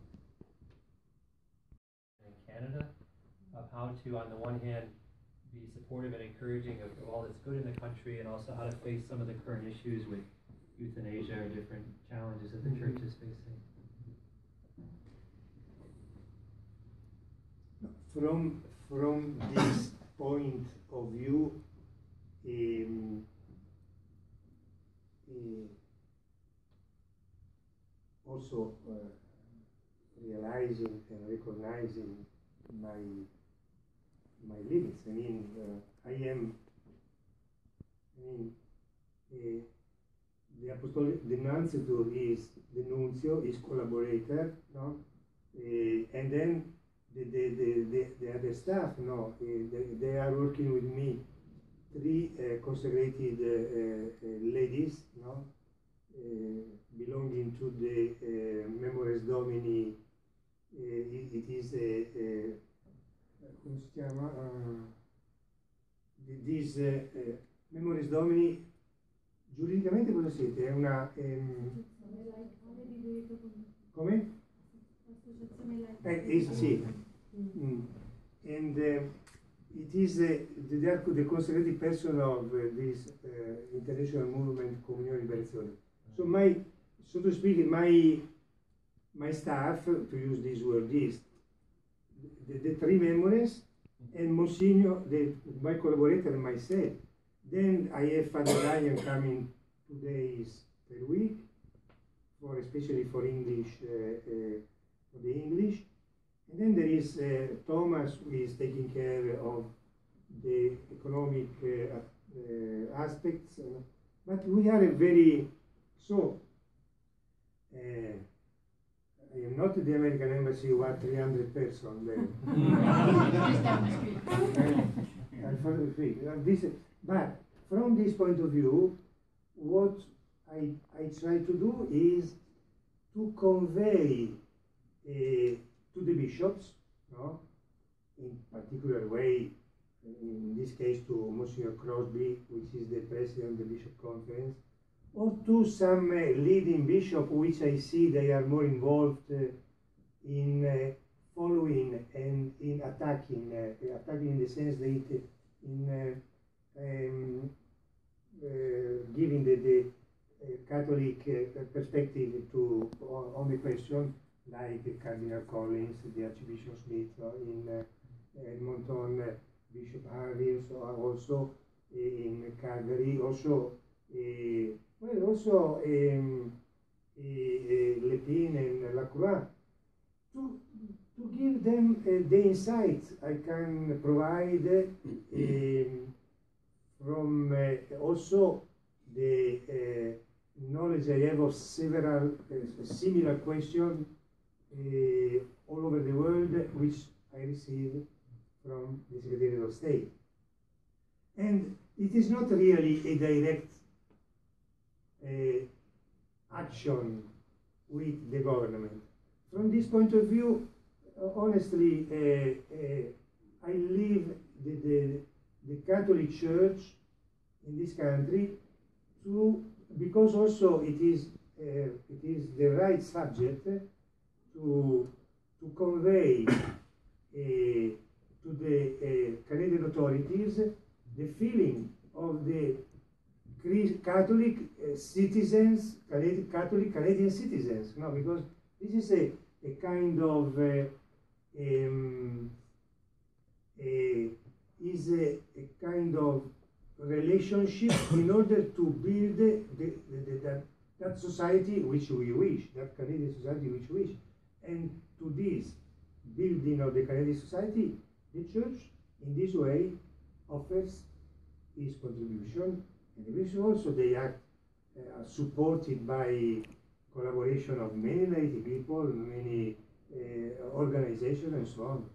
In Canada, of how to, on the one hand, be supportive and encouraging of, of all that's good in the country, and also how to face some of the current issues with euthanasia or different challenges that the mm-hmm. church is facing. From, from this point of view, um, uh, also uh, realizing and recognizing my my limits. I mean, uh, I am. I mean, uh, the apostolic, the nunciature is the nuncio, is collaborator, no, uh, and then. The, the, the, the, the other staff, no, uh, they, they are working with me, three uh, consecrated uh, uh, ladies, no, uh, belonging to the uh, Memories Domini. Uh, it, it is a, a come si chiama? Uh, this uh, uh, Memories Domini, giuridicamente cosa siete? È una... Um, come? Eh, is, sì. Mm. and uh, it is uh, the, the consecrated person of uh, this uh, international movement, Comunione Liberazione. So my, so to speak, my my staff, to use this word, is the, the three members and Monsignor, the, my collaborator and myself. Then I have Father Ryan coming two days per week, for especially for English, uh, uh, for the English. And then there is uh, Thomas, who is taking care of the economic uh, uh, aspects. Uh, but we are a very, so, uh, I am not the American Embassy who are three hundred persons there. Just down the street. And for the free. Uh, this, but from this point of view, what I, I try to do is to convey uh, to the bishops, no, in particular way, in this case to Monsignor Crosby, which is the president of the Bishop Conference, or to some uh, leading bishop, which I see they are more involved uh, in uh, following and in attacking, uh, attacking in the sense that uh, in uh, um, uh, giving the, the uh, Catholic uh, perspective to on, on the question, like uh, Cardinal Collins, the Archbishop Smith uh, in uh, Edmonton, uh, Bishop Harvey, so also uh, in Calgary, also uh, well, also um, uh, uh, Lepine and Lacroix, to to give them uh, the insights I can provide uh, um, from uh, also the uh, knowledge I have of several uh, similar questions uh, all over the world, which I received from the Secretary of State. And it is not really a direct uh, action with the government. From this point of view, uh, honestly, uh, uh, I leave the, the, the Catholic Church in this country to, because also it is, uh, it is the right subject to, to convey uh, to the uh, Canadian authorities the feeling of the Catholic uh, citizens, Catholic Canadian citizens, no, because this is a, a kind of uh, um, a, is a, a kind of relationship in order to build the, the, the, that, that society which we wish, that Canadian society which we wish, and to this building of the Canadian society, the Church in this way offers its contribution. And which also they are uh, supported by collaboration of many laity people, many uh, organizations, and so on.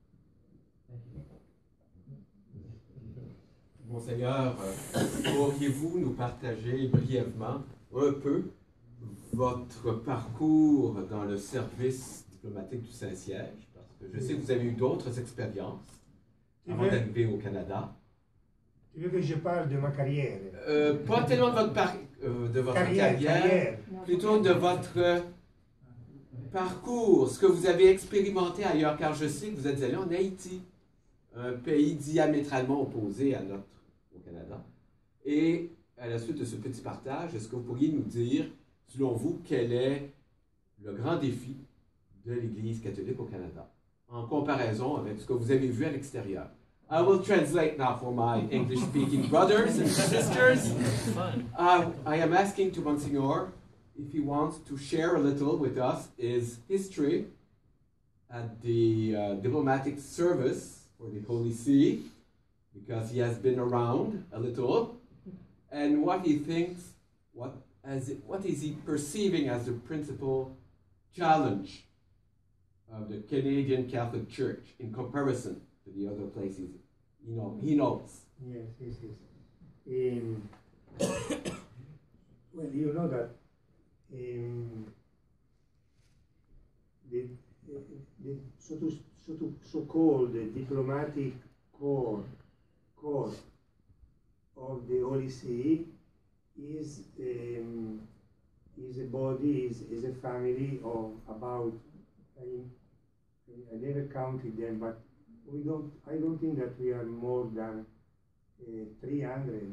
Monseigneur, pourriez-vous nous partager brièvement un peu votre parcours dans le service diplomatique du Saint-Siège? Parce que je sais que vous avez eu d'autres expériences avant d'arriver au Canada. Tu veux que je parle de ma carrière? Euh, pas tellement de votre, par euh, de votre carrière, carrière, carrière, plutôt de votre parcours, ce que vous avez expérimenté ailleurs, car je sais que vous êtes allé en Haïti, un pays diamétralement opposé à notre au Canada. Et à la suite de ce petit partage, est-ce que vous pourriez nous dire, selon vous, quel est le grand défi de l'Église catholique au Canada, en comparaison avec ce que vous avez vu à l'extérieur? I will translate now for my English-speaking brothers and sisters. Uh, I am asking to Monsignor if he wants to share a little with us his history at the uh, diplomatic service for the Holy See, because he has been around a little, and what he thinks, what, as it, what is he perceiving as the principal challenge of the Canadian Catholic Church in comparison to the other places, you know, he knows. Yes, yes, yes. Um, well, you know that um, the, the so to so to so-called diplomatic corps corps of the Holy See is um, is a body, is is a family of about I, I never counted them, but we don't, I don't think that we are more than uh, three hundred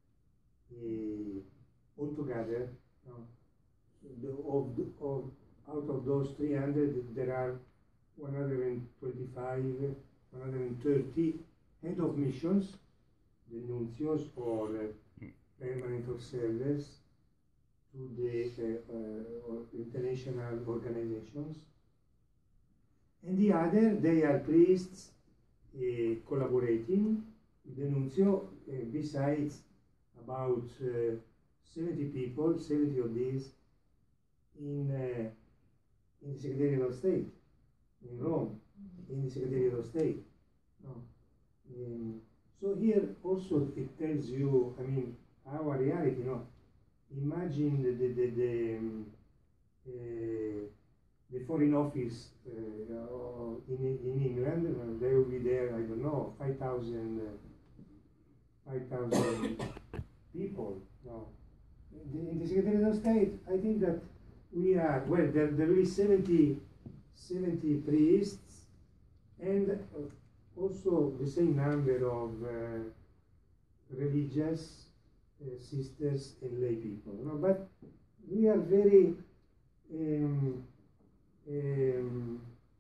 uh, altogether. No? The, of, the, of, out of those three hundred, there are one hundred twenty-five, one hundred thirty head of missions, the nuncios or uh, permanent observers to the uh, uh, international organizations. And the other, they are priests uh, collaborating with the nuncio, uh, besides about uh, seventy people, seventy of these in, uh, in the Secretariat of State, in Rome, in the Secretariat of State. No. Um, so here also it tells you, I mean, our reality, no? Imagine the, the, the, the, um, uh, the Foreign Office uh, in, in England, uh, they will be there, I don't know, five thousand uh, five thousand people. No. In the, in the Secretariat of State, I think that we are, well, there, there will be seventy, seventy priests and uh, also the same number of uh, religious uh, sisters and lay people. No? But we are very um, um,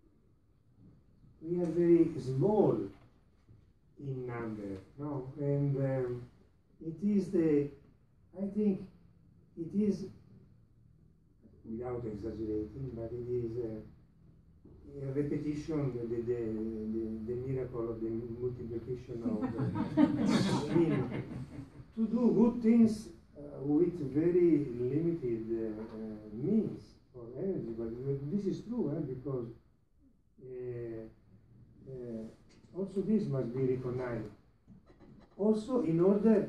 we are very small in number, no, and um, it is the, I think it is, without exaggerating, but it is a, a repetition, the, the, the, the miracle of the multiplication of, uh, I mean, to do good things uh, with very limited uh, uh, means or energy, but this is true, eh, because uh, uh, also this must be recognized. Also, in order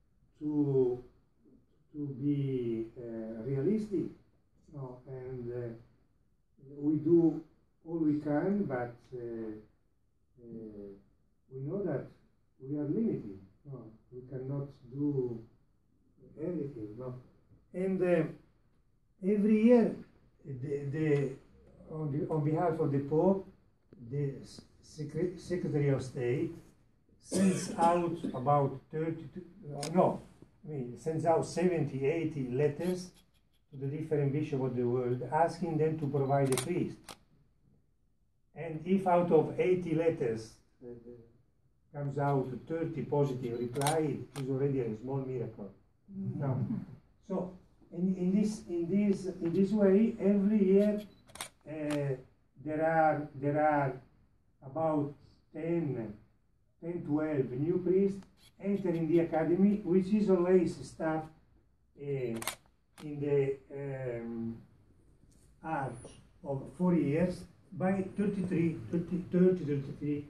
to to be uh, realistic, no, and uh, we do all we can, but uh, uh, we know that we are limited. No, we cannot do everything. No, and uh, every year, the, the, on, the, on behalf of the Pope, the Secret, Secretary of State sends out about thirty, uh, no, I mean, sends out seventy, eighty letters to the different bishops of the world, asking them to provide a priest. And if out of eighty letters uh, comes out thirty positive reply, it is already a small miracle. Mm-hmm. No. So in, in this in this in this way, every year uh, there are there are about ten, twelve new priests entering the academy, which is always staffed uh, in the um, arc of four years by thirty-three, thirty, thirty, thirty-three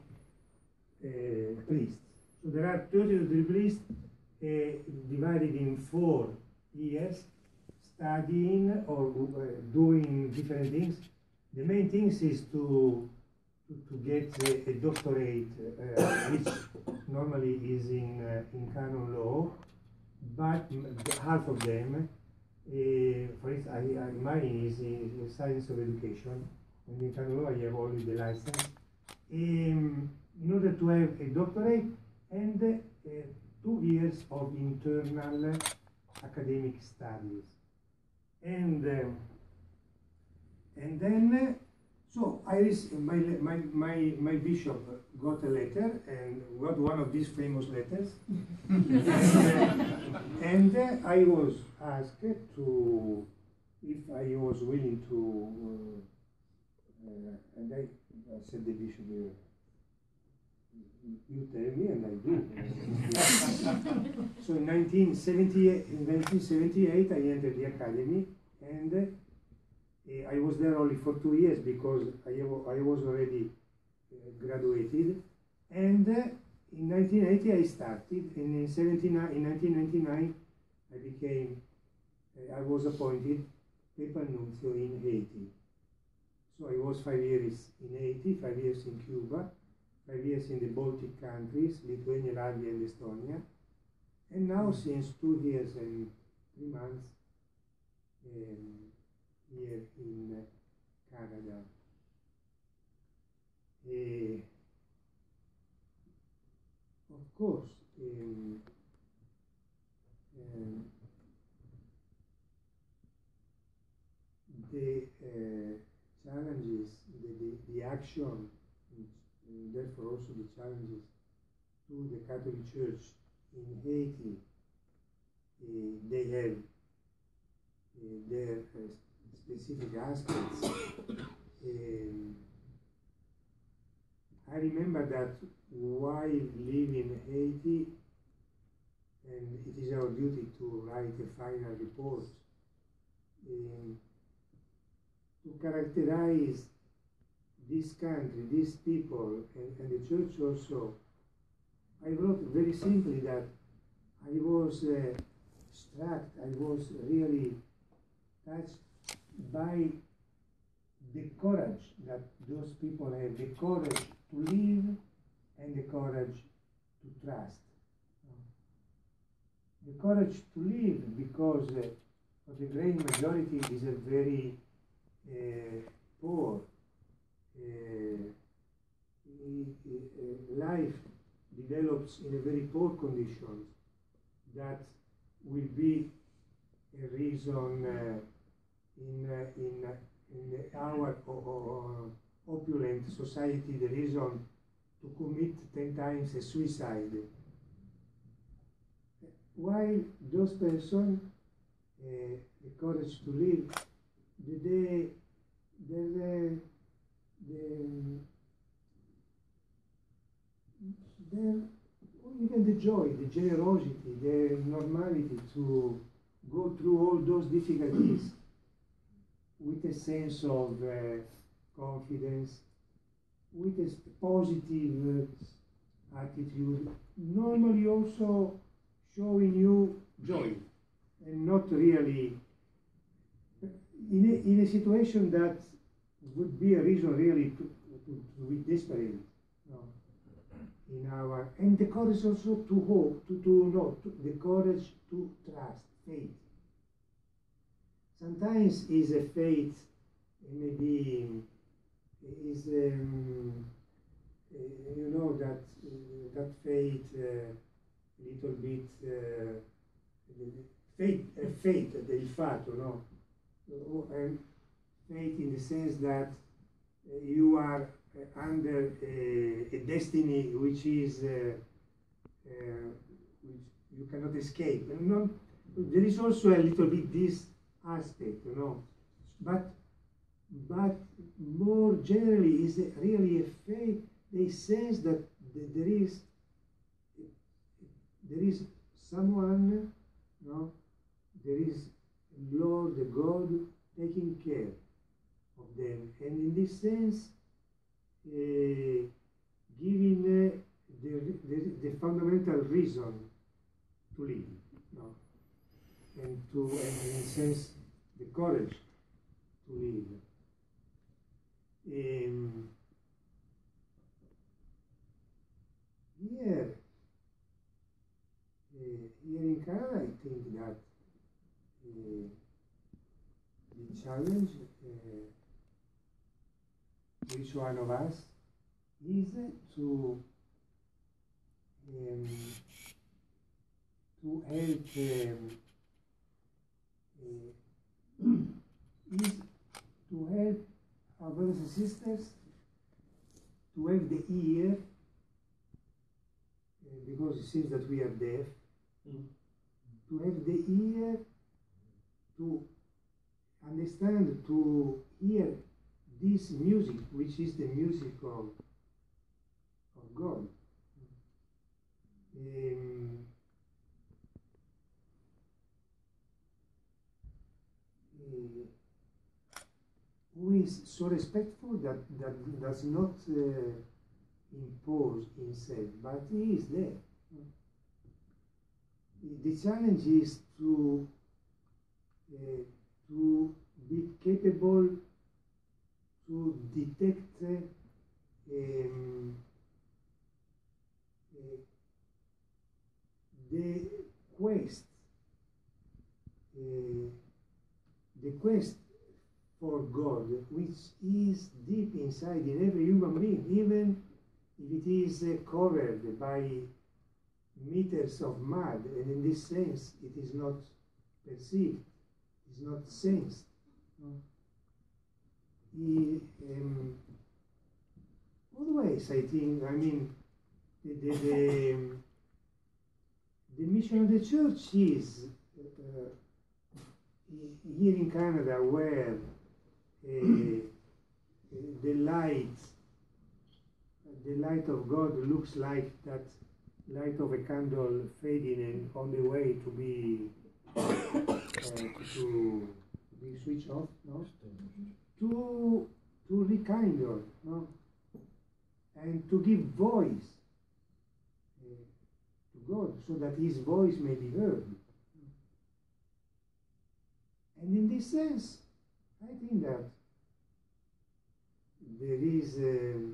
uh, priests. So there are thirty-three priests uh, divided in four years, studying or uh, doing different things. The main things is to to, to get a, a doctorate, uh, which normally is in uh, in canon law, but half of them, uh, for instance, I, I, mine is in, in science of education. And in canon law, I have only the license. Um, in order to have a doctorate and uh, two years of internal academic studies. And um, and then, uh, so I my, my, my, my bishop got a letter and got one of these famous letters. and uh, and uh, I was asked to, if I was willing to, uh, Uh, and I, I said the bishop, uh, you tell me and I do. So in nineteen seventy-eight, in nineteen seventy-eight I entered the academy, and uh, I was there only for two years because I, I was already uh, graduated. And uh, in nineteen eighty I started, and in, seventy-nine, in nineteen ninety-nine I became, uh, I was appointed Papal Nuncio in Haiti. So I was five years in Haiti, five years in Cuba, five years in the Baltic countries, Lithuania, Latvia, and Estonia. And now, since two years and three months, um, here in uh, Canada. Uh, the uh, challenges, the, the, the action, and, and therefore also the challenges to the Catholic Church in Haiti, uh, they have uh, their uh, specific aspects. Um, I remember that while living in Haiti, and it is our duty to write a final report, um, to characterize this country, these people, and, and the church also, I wrote very simply that I was uh, struck, I was really touched by the courage that those people have, the courage to live and the courage to trust. The courage to live because uh, for the great majority is a very uh, poor uh, life, develops in a very poor conditions that will be a reason uh, in, uh, in, uh, in our uh, uh, opulent society, the reason to commit ten times a suicide. While those persons, uh, the courage to live, they, they, they, they, even the joy, the generosity, the normality to go through all those difficulties with a sense of uh, confidence, with a positive uh, attitude, normally also showing you joy, and not really in a, in a situation that would be a reason really to, to, to be desperate. No. In our, and the courage also to hope, to, to know, to, the courage to trust, faith. Sometimes is a faith, maybe is um, uh, you know that uh, that faith uh, little bit uh, faith, uh, faith del fatto, no? And faith in the sense that uh, you are uh, under uh, a destiny which is uh, uh, which you cannot escape. And not, there is also a little bit this aspect, you know, but but more generally is a, really a faith. They sense that th there is there is someone, no, there is Lord, the God, taking care of them, and in this sense, uh, giving uh, the, the the fundamental reason to live, no, and to, and in a sense, the courage to live. Um, here, uh, here in Canada, I think that uh, the challenge, uh, each one of us, is to um, to help um, uh, is to help our brothers and sisters to have the ear, uh, because it seems that we are deaf, mm. to have the ear to understand, to hear this music, which is the music of, of God. Um, uh, who is so respectful that, that does not uh, impose himself, but he is there. The challenge is to uh, to be capable to detect uh, um, uh, the quest, uh, the quest for God, which is deep inside in every human being, even if it is uh, covered by meters of mud, and in this sense it is not perceived, it is not sensed. No? he, um, always, I think, I mean, the, the, the, the mission of the church is uh, here in Canada where uh, the light, the light of God looks like that light of a candle fading and on the way to be uh, to be switched off, no? To to rekindle, no? And to give voice uh, to God so that His voice may be heard. And in this sense, I think that there is um,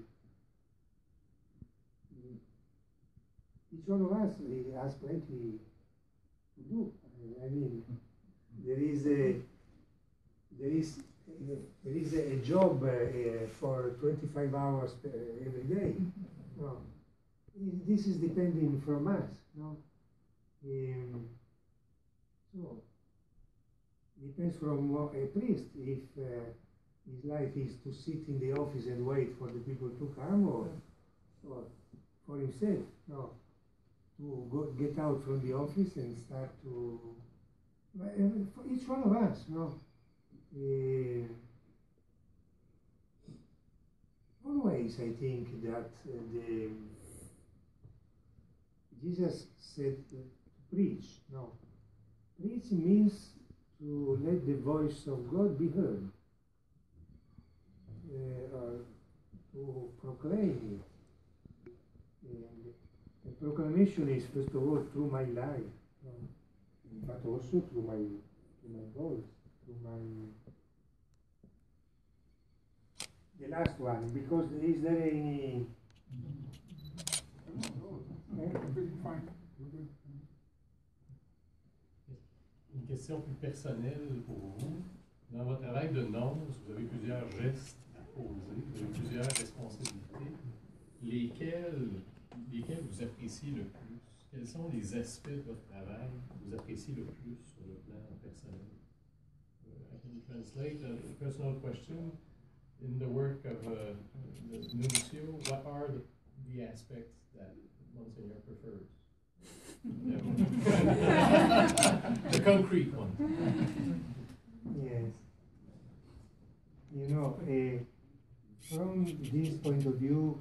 each one of us has plenty to do. I mean, there is a there is there is a job uh, uh, for twenty-five hours per, every day. No, this is depending from us. No, um, so depends from what a priest if uh, his life is to sit in the office and wait for the people to come, or or for himself. No. To go, get out from the office and start to, for each one of us, no? Uh, always I think that uh, the, Jesus said uh, to preach, no? Preach means to let the voice of God be heard, uh, or to proclaim it. And the proclamation is first of all through my life, no? But also through my through my voice, through my the last one. Because is there any? Une question plus personnelle pour vous. Dans votre travail de nonce, vous avez plusieurs gestes à poser, vous avez plusieurs responsabilités. Lesquels lesquels vous appréciez le plus? Quels sont les aspects de votre travail que vous appréciez le plus sur le plan personnel? Uh, I can translate a personal question. In the work of uh, the nuncio, what are the, the aspects that Monsignor prefers? The concrete one. Yes. You know, uh, from this point of view,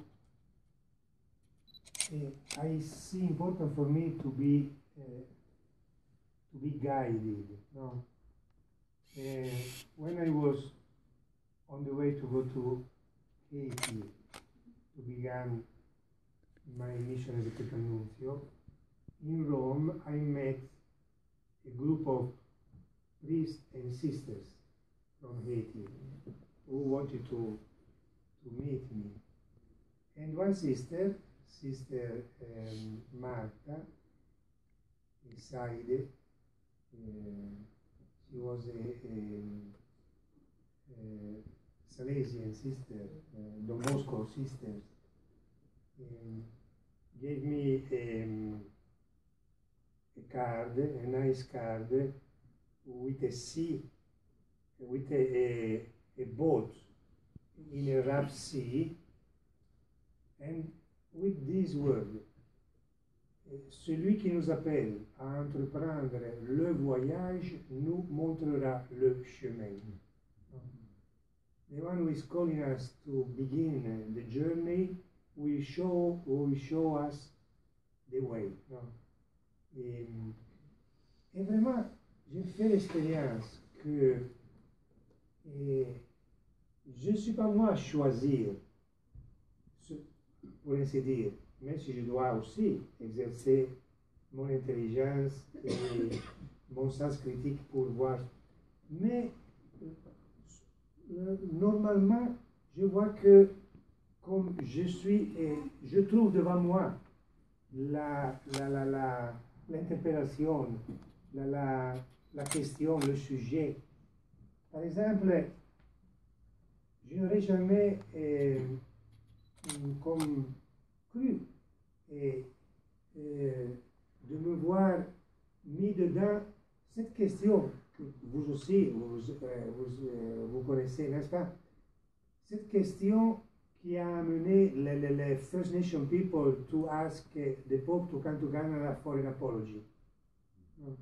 Uh, I see important for me to be uh, to be guided. No? Uh, when I was on the way to go to Haiti to begin my mission as a Papal Nuncio, in Rome I met a group of priests and sisters from Haiti who wanted to to meet me, and one sister. Sister um, Marta Saide, uh, she was a, a, a Salesian sister, uh, Don Bosco sister, um, gave me um, a card, a nice card, with a sea, with a, a, a boat in a rough sea, and with these words, celui qui nous appelle à entreprendre le voyage nous montrera le chemin. The one who is calling us to begin the journey will show, will show us the way. No? Et, et vraiment, j'ai fait l'expérience que et, je ne suis pas moi à choisir ce, pour ainsi dire, même si je dois aussi exercer mon intelligence et mon sens critique pour voir. Mais euh, normalement, je vois que comme je suis, et je trouve devant moi la, la, la, la, l'interpellation, la, la, la question, le sujet. Par exemple, je n'aurais jamais euh, comme cru et, euh, de me voir mis dedans cette question que vous aussi, vous, euh, vous, euh, vous connaissez, n'est-ce pas? cette question qui a amené les, les, les First Nation people to ask uh, the Pope to come to Canada for an apology. Um,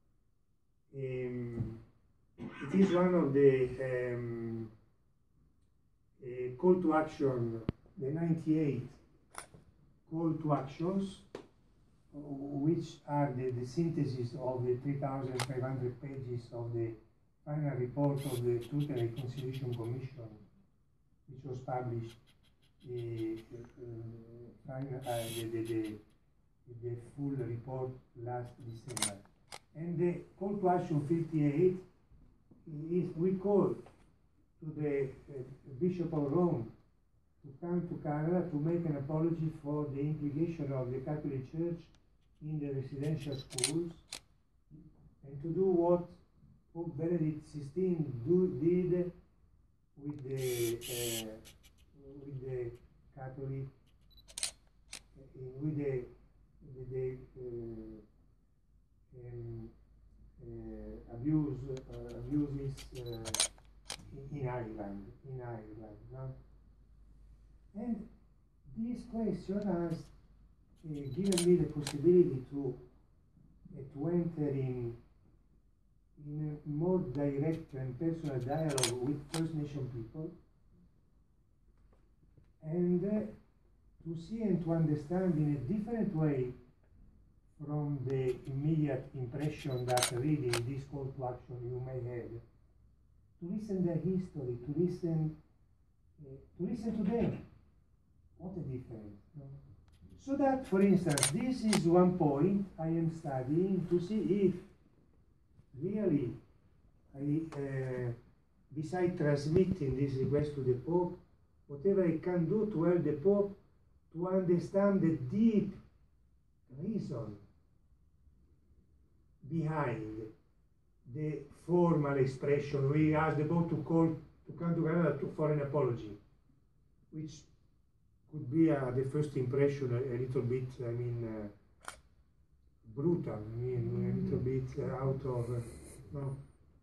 it is one of the um, uh, call to action, the ninety-eight call to actions, which are the, the synthesis of the three thousand five hundred pages of the final report of the Truth and Reconciliation Commission, which was published uh, uh, uh, the, the, the, the full report last December. And the call to action fifty-eight is we call to the uh, Bishop of Rome to come to Canada to make an apology for the implication of the Catholic Church in the residential schools, and to do what Pope Benedict the sixteenth do, did with the uh, with the Catholic, uh, with the with the uh, um, uh, abuse uh, abuses uh, in, in Ireland, in Ireland, no? And this question has uh, given me the possibility to uh, to enter in in a more direct and personal dialogue with First Nation people, and uh, to see and to understand in a different way from the immediate impression that reading this call to action you may have, to listen their history, to listen, uh, to listen to them. What a difference. No? So that, for instance, this is one point I am studying to see if really I, uh, besides transmitting this request to the Pope, whatever I can do to help the Pope to understand the deep reason behind the formal expression. We asked the Pope to call to come to Canada to, for an apology, which could be uh, the first impression a, a little bit, I mean, uh, brutal, I mean, a little bit uh, out of, uh, no.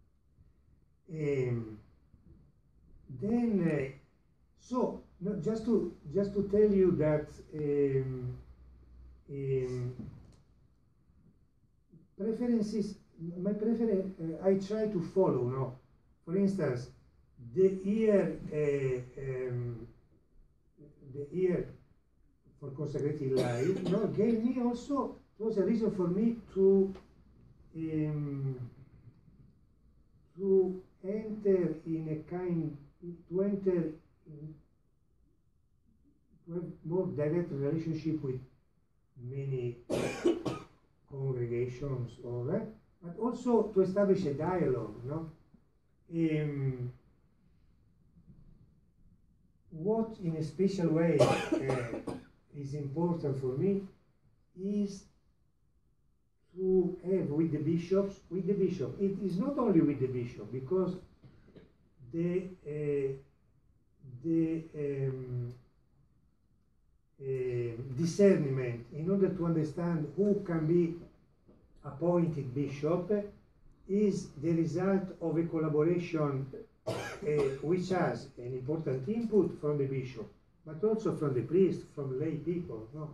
Um, then, uh, so, no, just to just to tell you that um, um, preferences, my preference, uh, I try to follow, no. For instance, the year, uh, um, the year for consecrated life, no, gave me also, it was a reason for me to um, to enter in a kind, to enter in, to have more direct relationship with many congregations, or that, but also to establish a dialogue, no? Um, what in a special way uh, is important for me is to have with the bishops, with the bishop. It is not only with the bishop, because the uh, the um, uh, discernment in order to understand who can be appointed bishop is the result of a collaboration uh, which has an important input from the bishop, but also from the priest, from lay people. No?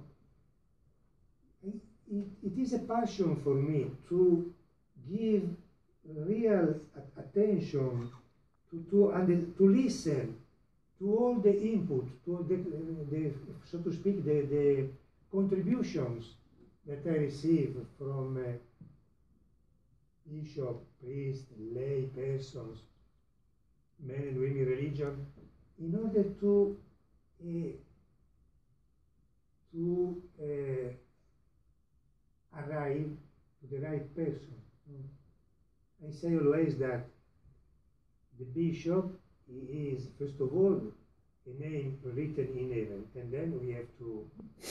It, it is a passion for me to give real attention to to, and to listen to all the input, to the, the so to speak, the, the contributions that I receive from uh, bishop, priest, lay persons, men and women religion, in order to uh, to uh, arrive to the right person. I say always that the bishop is, first of all, a name written in heaven, and then we have to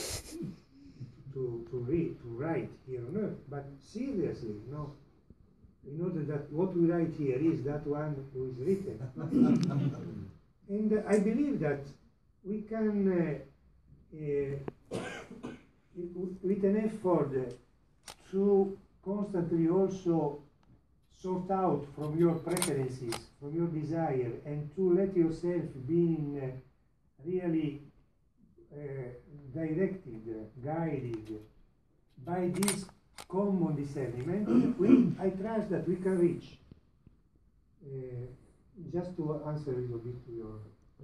to to read, to write here on earth. But seriously, no. In order that what we write here is that one who is written. And uh, I believe that we can, uh, uh, with an effort, uh, to constantly also sort out from your preferences from your desire and to let yourself being uh, really uh, directed, guided by this common discernment, we, I trust that we can reach. Uh, just to answer a little bit to your...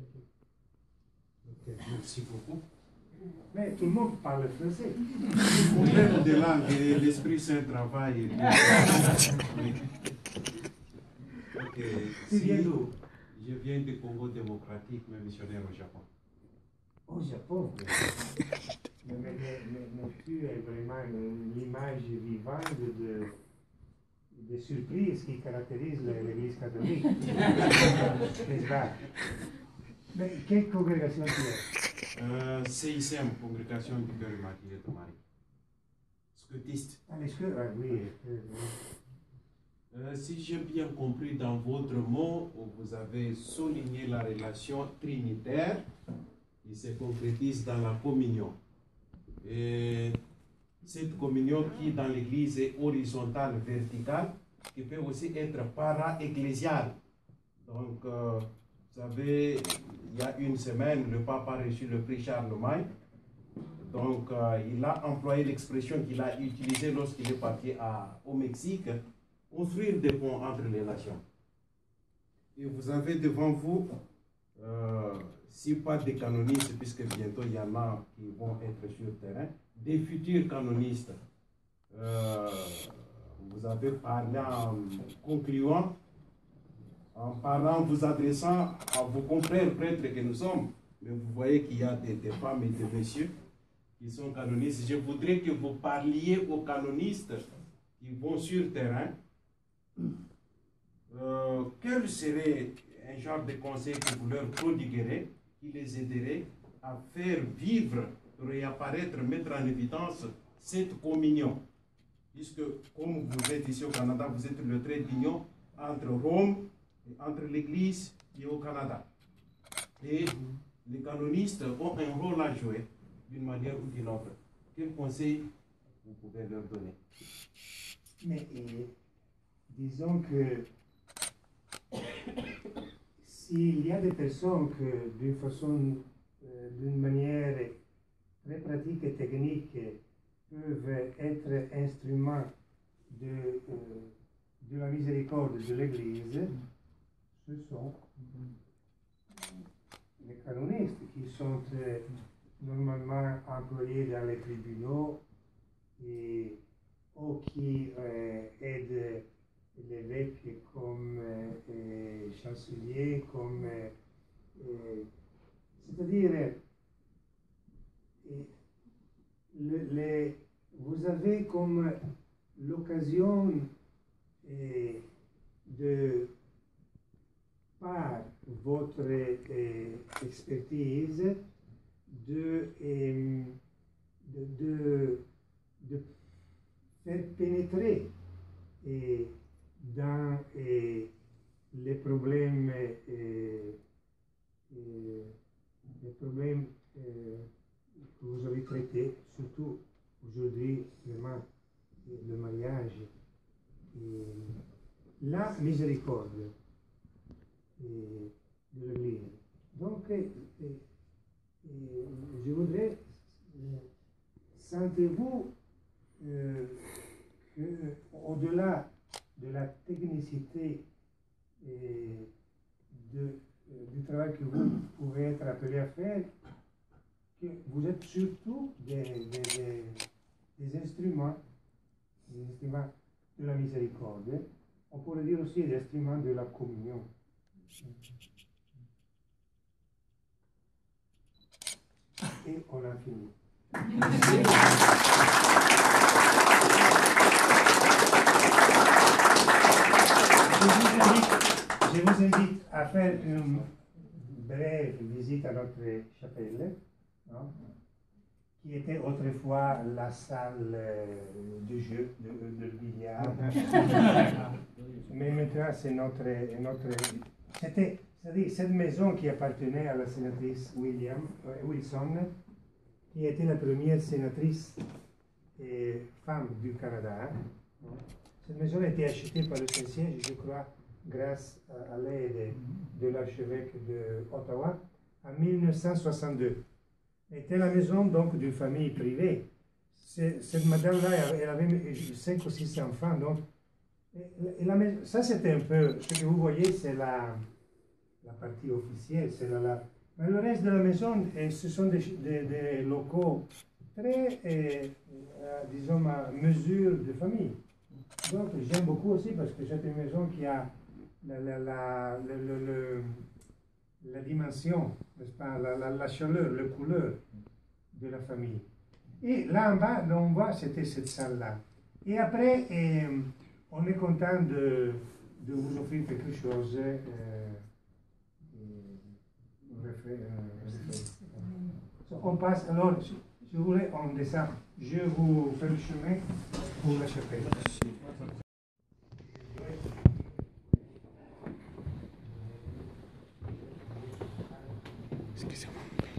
Ok, merci beaucoup. Mais tout le monde parle français. Mon problème de langue et l'Esprit Saint travaille. Oui. Ok, Tu viens si d'où? je viens du Congo démocratique, mais missionnaire au Japon. Au Japon. mais, mais, mais, mais tu es vraiment l'image vivante de, de surprise qui caractérise l'Église catholique. N'est-ce pas? Mais quelle congrégation tu es? Euh, C I C M, Congrégation du Cœur Immaculé de Marie. Scotiste. Ah, les scots, ah, oui. Euh, Euh, si j'ai bien compris dans votre mot, vous avez souligné la relation trinitaire qui se concrétise dans la communion. Et cette communion qui dans l'Église est horizontale, verticale, qui peut aussi être para-ecclésiale. Donc, euh, vous savez, il y a une semaine, le pape a reçu le prix Charlemagne. Donc, euh, il a employé l'expression qu'il a utilisée lorsqu'il est parti à, au Mexique. Construire des ponts entre les nations. Et vous avez devant vous, euh, si pas des canonistes, puisque bientôt il y en a qui vont être sur le terrain, des futurs canonistes. Euh, vous avez parlé en concluant, en parlant, vous adressant à vos confrères prêtres que nous sommes, mais vous voyez qu'il y a des, des femmes et des messieurs qui sont canonistes. Je voudrais que vous parliez aux canonistes qui vont sur le terrain. Euh, quel serait un genre de conseil que vous leur prodiguerez qui les aiderait à faire vivre, réapparaître, mettre en évidence cette communion? Puisque, comme vous êtes ici au Canada, vous êtes le trait d'union entre Rome, et entre l'Église et au Canada. Et les canonistes ont un rôle à jouer d'une manière ou d'une autre. Quel conseil vous pouvez leur donner? Mais euh, disons que s'il y a des personnes que d'une façon, euh, d'une manière très pratique et technique peuvent être instruments de, euh, de la miséricorde de l'Église, ce sont les canonistes qui sont euh, normalement employés dans les tribunaux et ou qui euh, aident l'évêque comme euh, chancelier, comme euh, euh, c'est-à-dire euh, le, les, vous avez comme l'occasion euh, de par votre euh, expertise de, euh, de, de, de faire pénétrer et dans et, les problèmes et, et, les problèmes et, que vous avez traités, surtout aujourd'hui vraiment le mariage et la miséricorde et, de l'Église. Donc et, et, et, je voudrais sentez-vous euh, au-delà de la technicité et de, euh, du travail que vous pouvez être appelé à faire, que vous êtes surtout des, des, des, des instruments, des instruments de la miséricorde. On pourrait dire aussi des instruments de la communion. Et on a fini. Je vous invite à faire une brève visite à notre chapelle, non? Qui était autrefois la salle de jeu, de, de billard. Mais maintenant, c'est notre, notre... C'était, c'est-à-dire, cette maison qui appartenait à la sénatrice William, euh, Wilson, qui était la première sénatrice et femme du Canada. Cette maison a été achetée par le Saint-Siège, je crois, grâce à, à l'aide de l'archevêque de Ottawa, en mille neuf cent soixante-deux. C'était la maison donc d'une famille privée. Cette madame-là, elle avait cinq ou six enfants. Donc, et la, ça, c'était un peu, ce que vous voyez, c'est la, la partie officielle. C'est la, la, mais le reste de la maison, et ce sont des, des, des locaux très, et, euh, disons, à mesure de famille. Donc, j'aime beaucoup aussi parce que c'est une maison qui a la, la, la, le, le, le, la dimension, n'est-ce pas, la, la, la chaleur, la couleur de la famille. Et là en bas, là, on voit, c'était cette salle-là. Et après, eh, on est content de, de vous offrir quelque chose. Euh, on passe, alors, si vous voulez, on descend. Je vous fais le chemin pour la chapelle. Excusez-moi.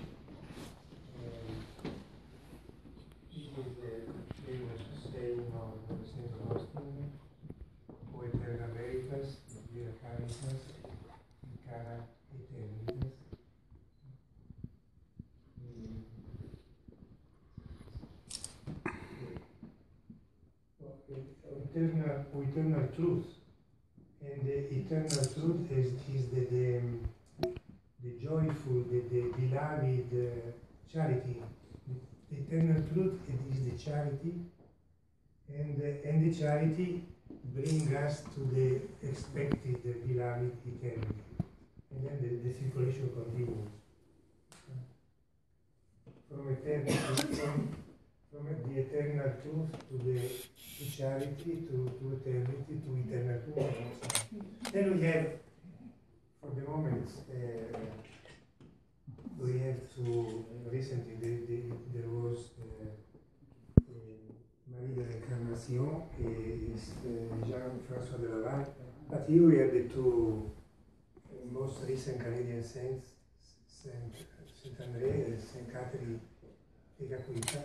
Eternal, eternal truth, and the eternal truth is, is the, the, the joyful, the, the beloved uh, charity. The eternal truth is the charity, and the, and the charity brings us to the expected, the beloved eternity. And then the, the circulation continues. From eternity, from, from the eternal truth to the to charity, to, to eternity, to eternal truth. Then we have, for the moment, uh, we have to, recently the, the, there was uh, uh, Marie de l'Incarnation and uh, Jean-François de Laval, but here we have the two uh, most recent Canadian saints, Saint, Saint André and Saint Catherine de Capuita.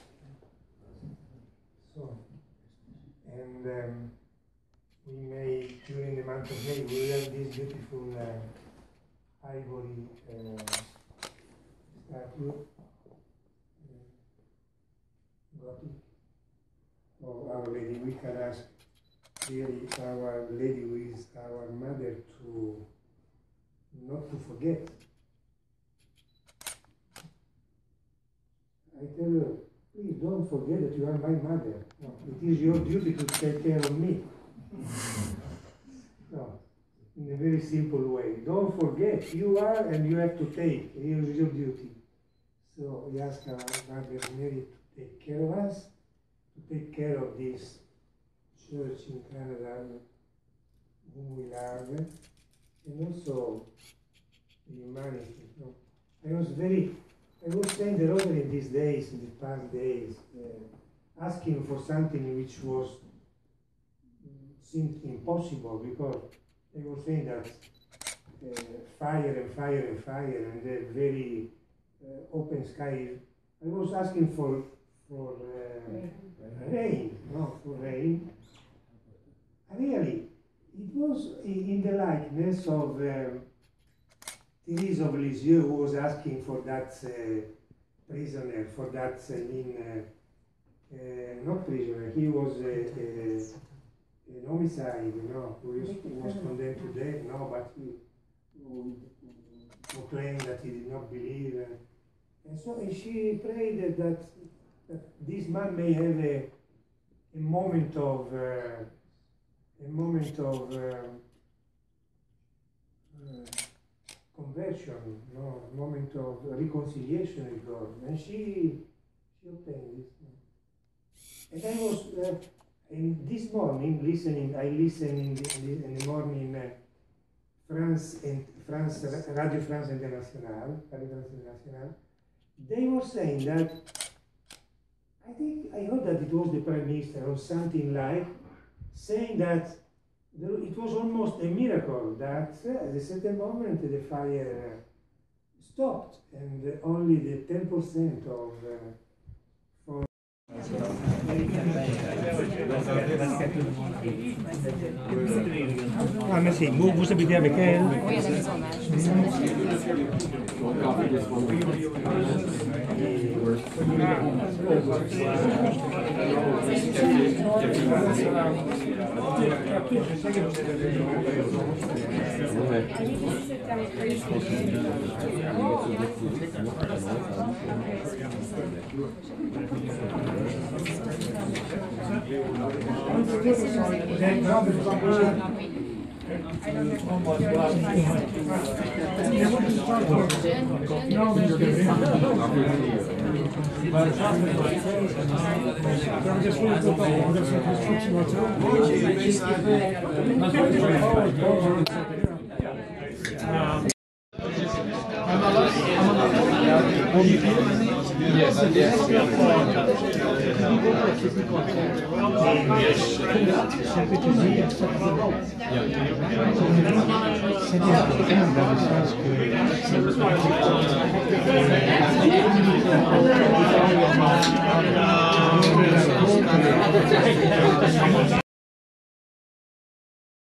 So, and um, we may, during the month of May, we have this beautiful uh, ivory uh, statue, uh, Gothic, of Our Lady. We can ask really Our Lady, who is our mother, to not to forget. I tell her, please don't forget that you are my mother. No, it is your duty to take care of me. No, in a very simple way. Don't forget, you are and you have to take. It is your duty. So we ask our Mother Mary to take care of us, to take care of this church in Canada whom we love, and also the humanity. No, I was very I was saying the Rotary in these days, in the past days, uh, asking for something which was seemed impossible, because they were saying that uh, fire and fire and fire and a very uh, open sky. I was asking for for uh, rain, no, for rain. Really, it was in the likeness of. Um, Therese of Lisieux, who was asking for that uh, prisoner, for that, I mean, uh, uh, not prisoner, he was uh, uh, an homicide, you know, who was, who was condemned to death, no, but he who, who claimed that he did not believe. Uh, and so and she prayed that, that, that this man may have a, a moment of, uh, a moment of, um, uh, conversion, no, a moment of reconciliation with God, and she, she obtained this. And I was, uh, in this morning, listening, I listened in the, in the morning, uh, France, and France, Radio France Internationale, Radio France Internationale, they were saying that, I think, I heard that it was the Prime Minister or something like, saying that it was almost a miracle that uh, at a certain moment the fire uh, stopped, and uh, only the ten percent of uh, for Ah, merci. Vous, vous habitez avec elle? Oui, à la maison Yes.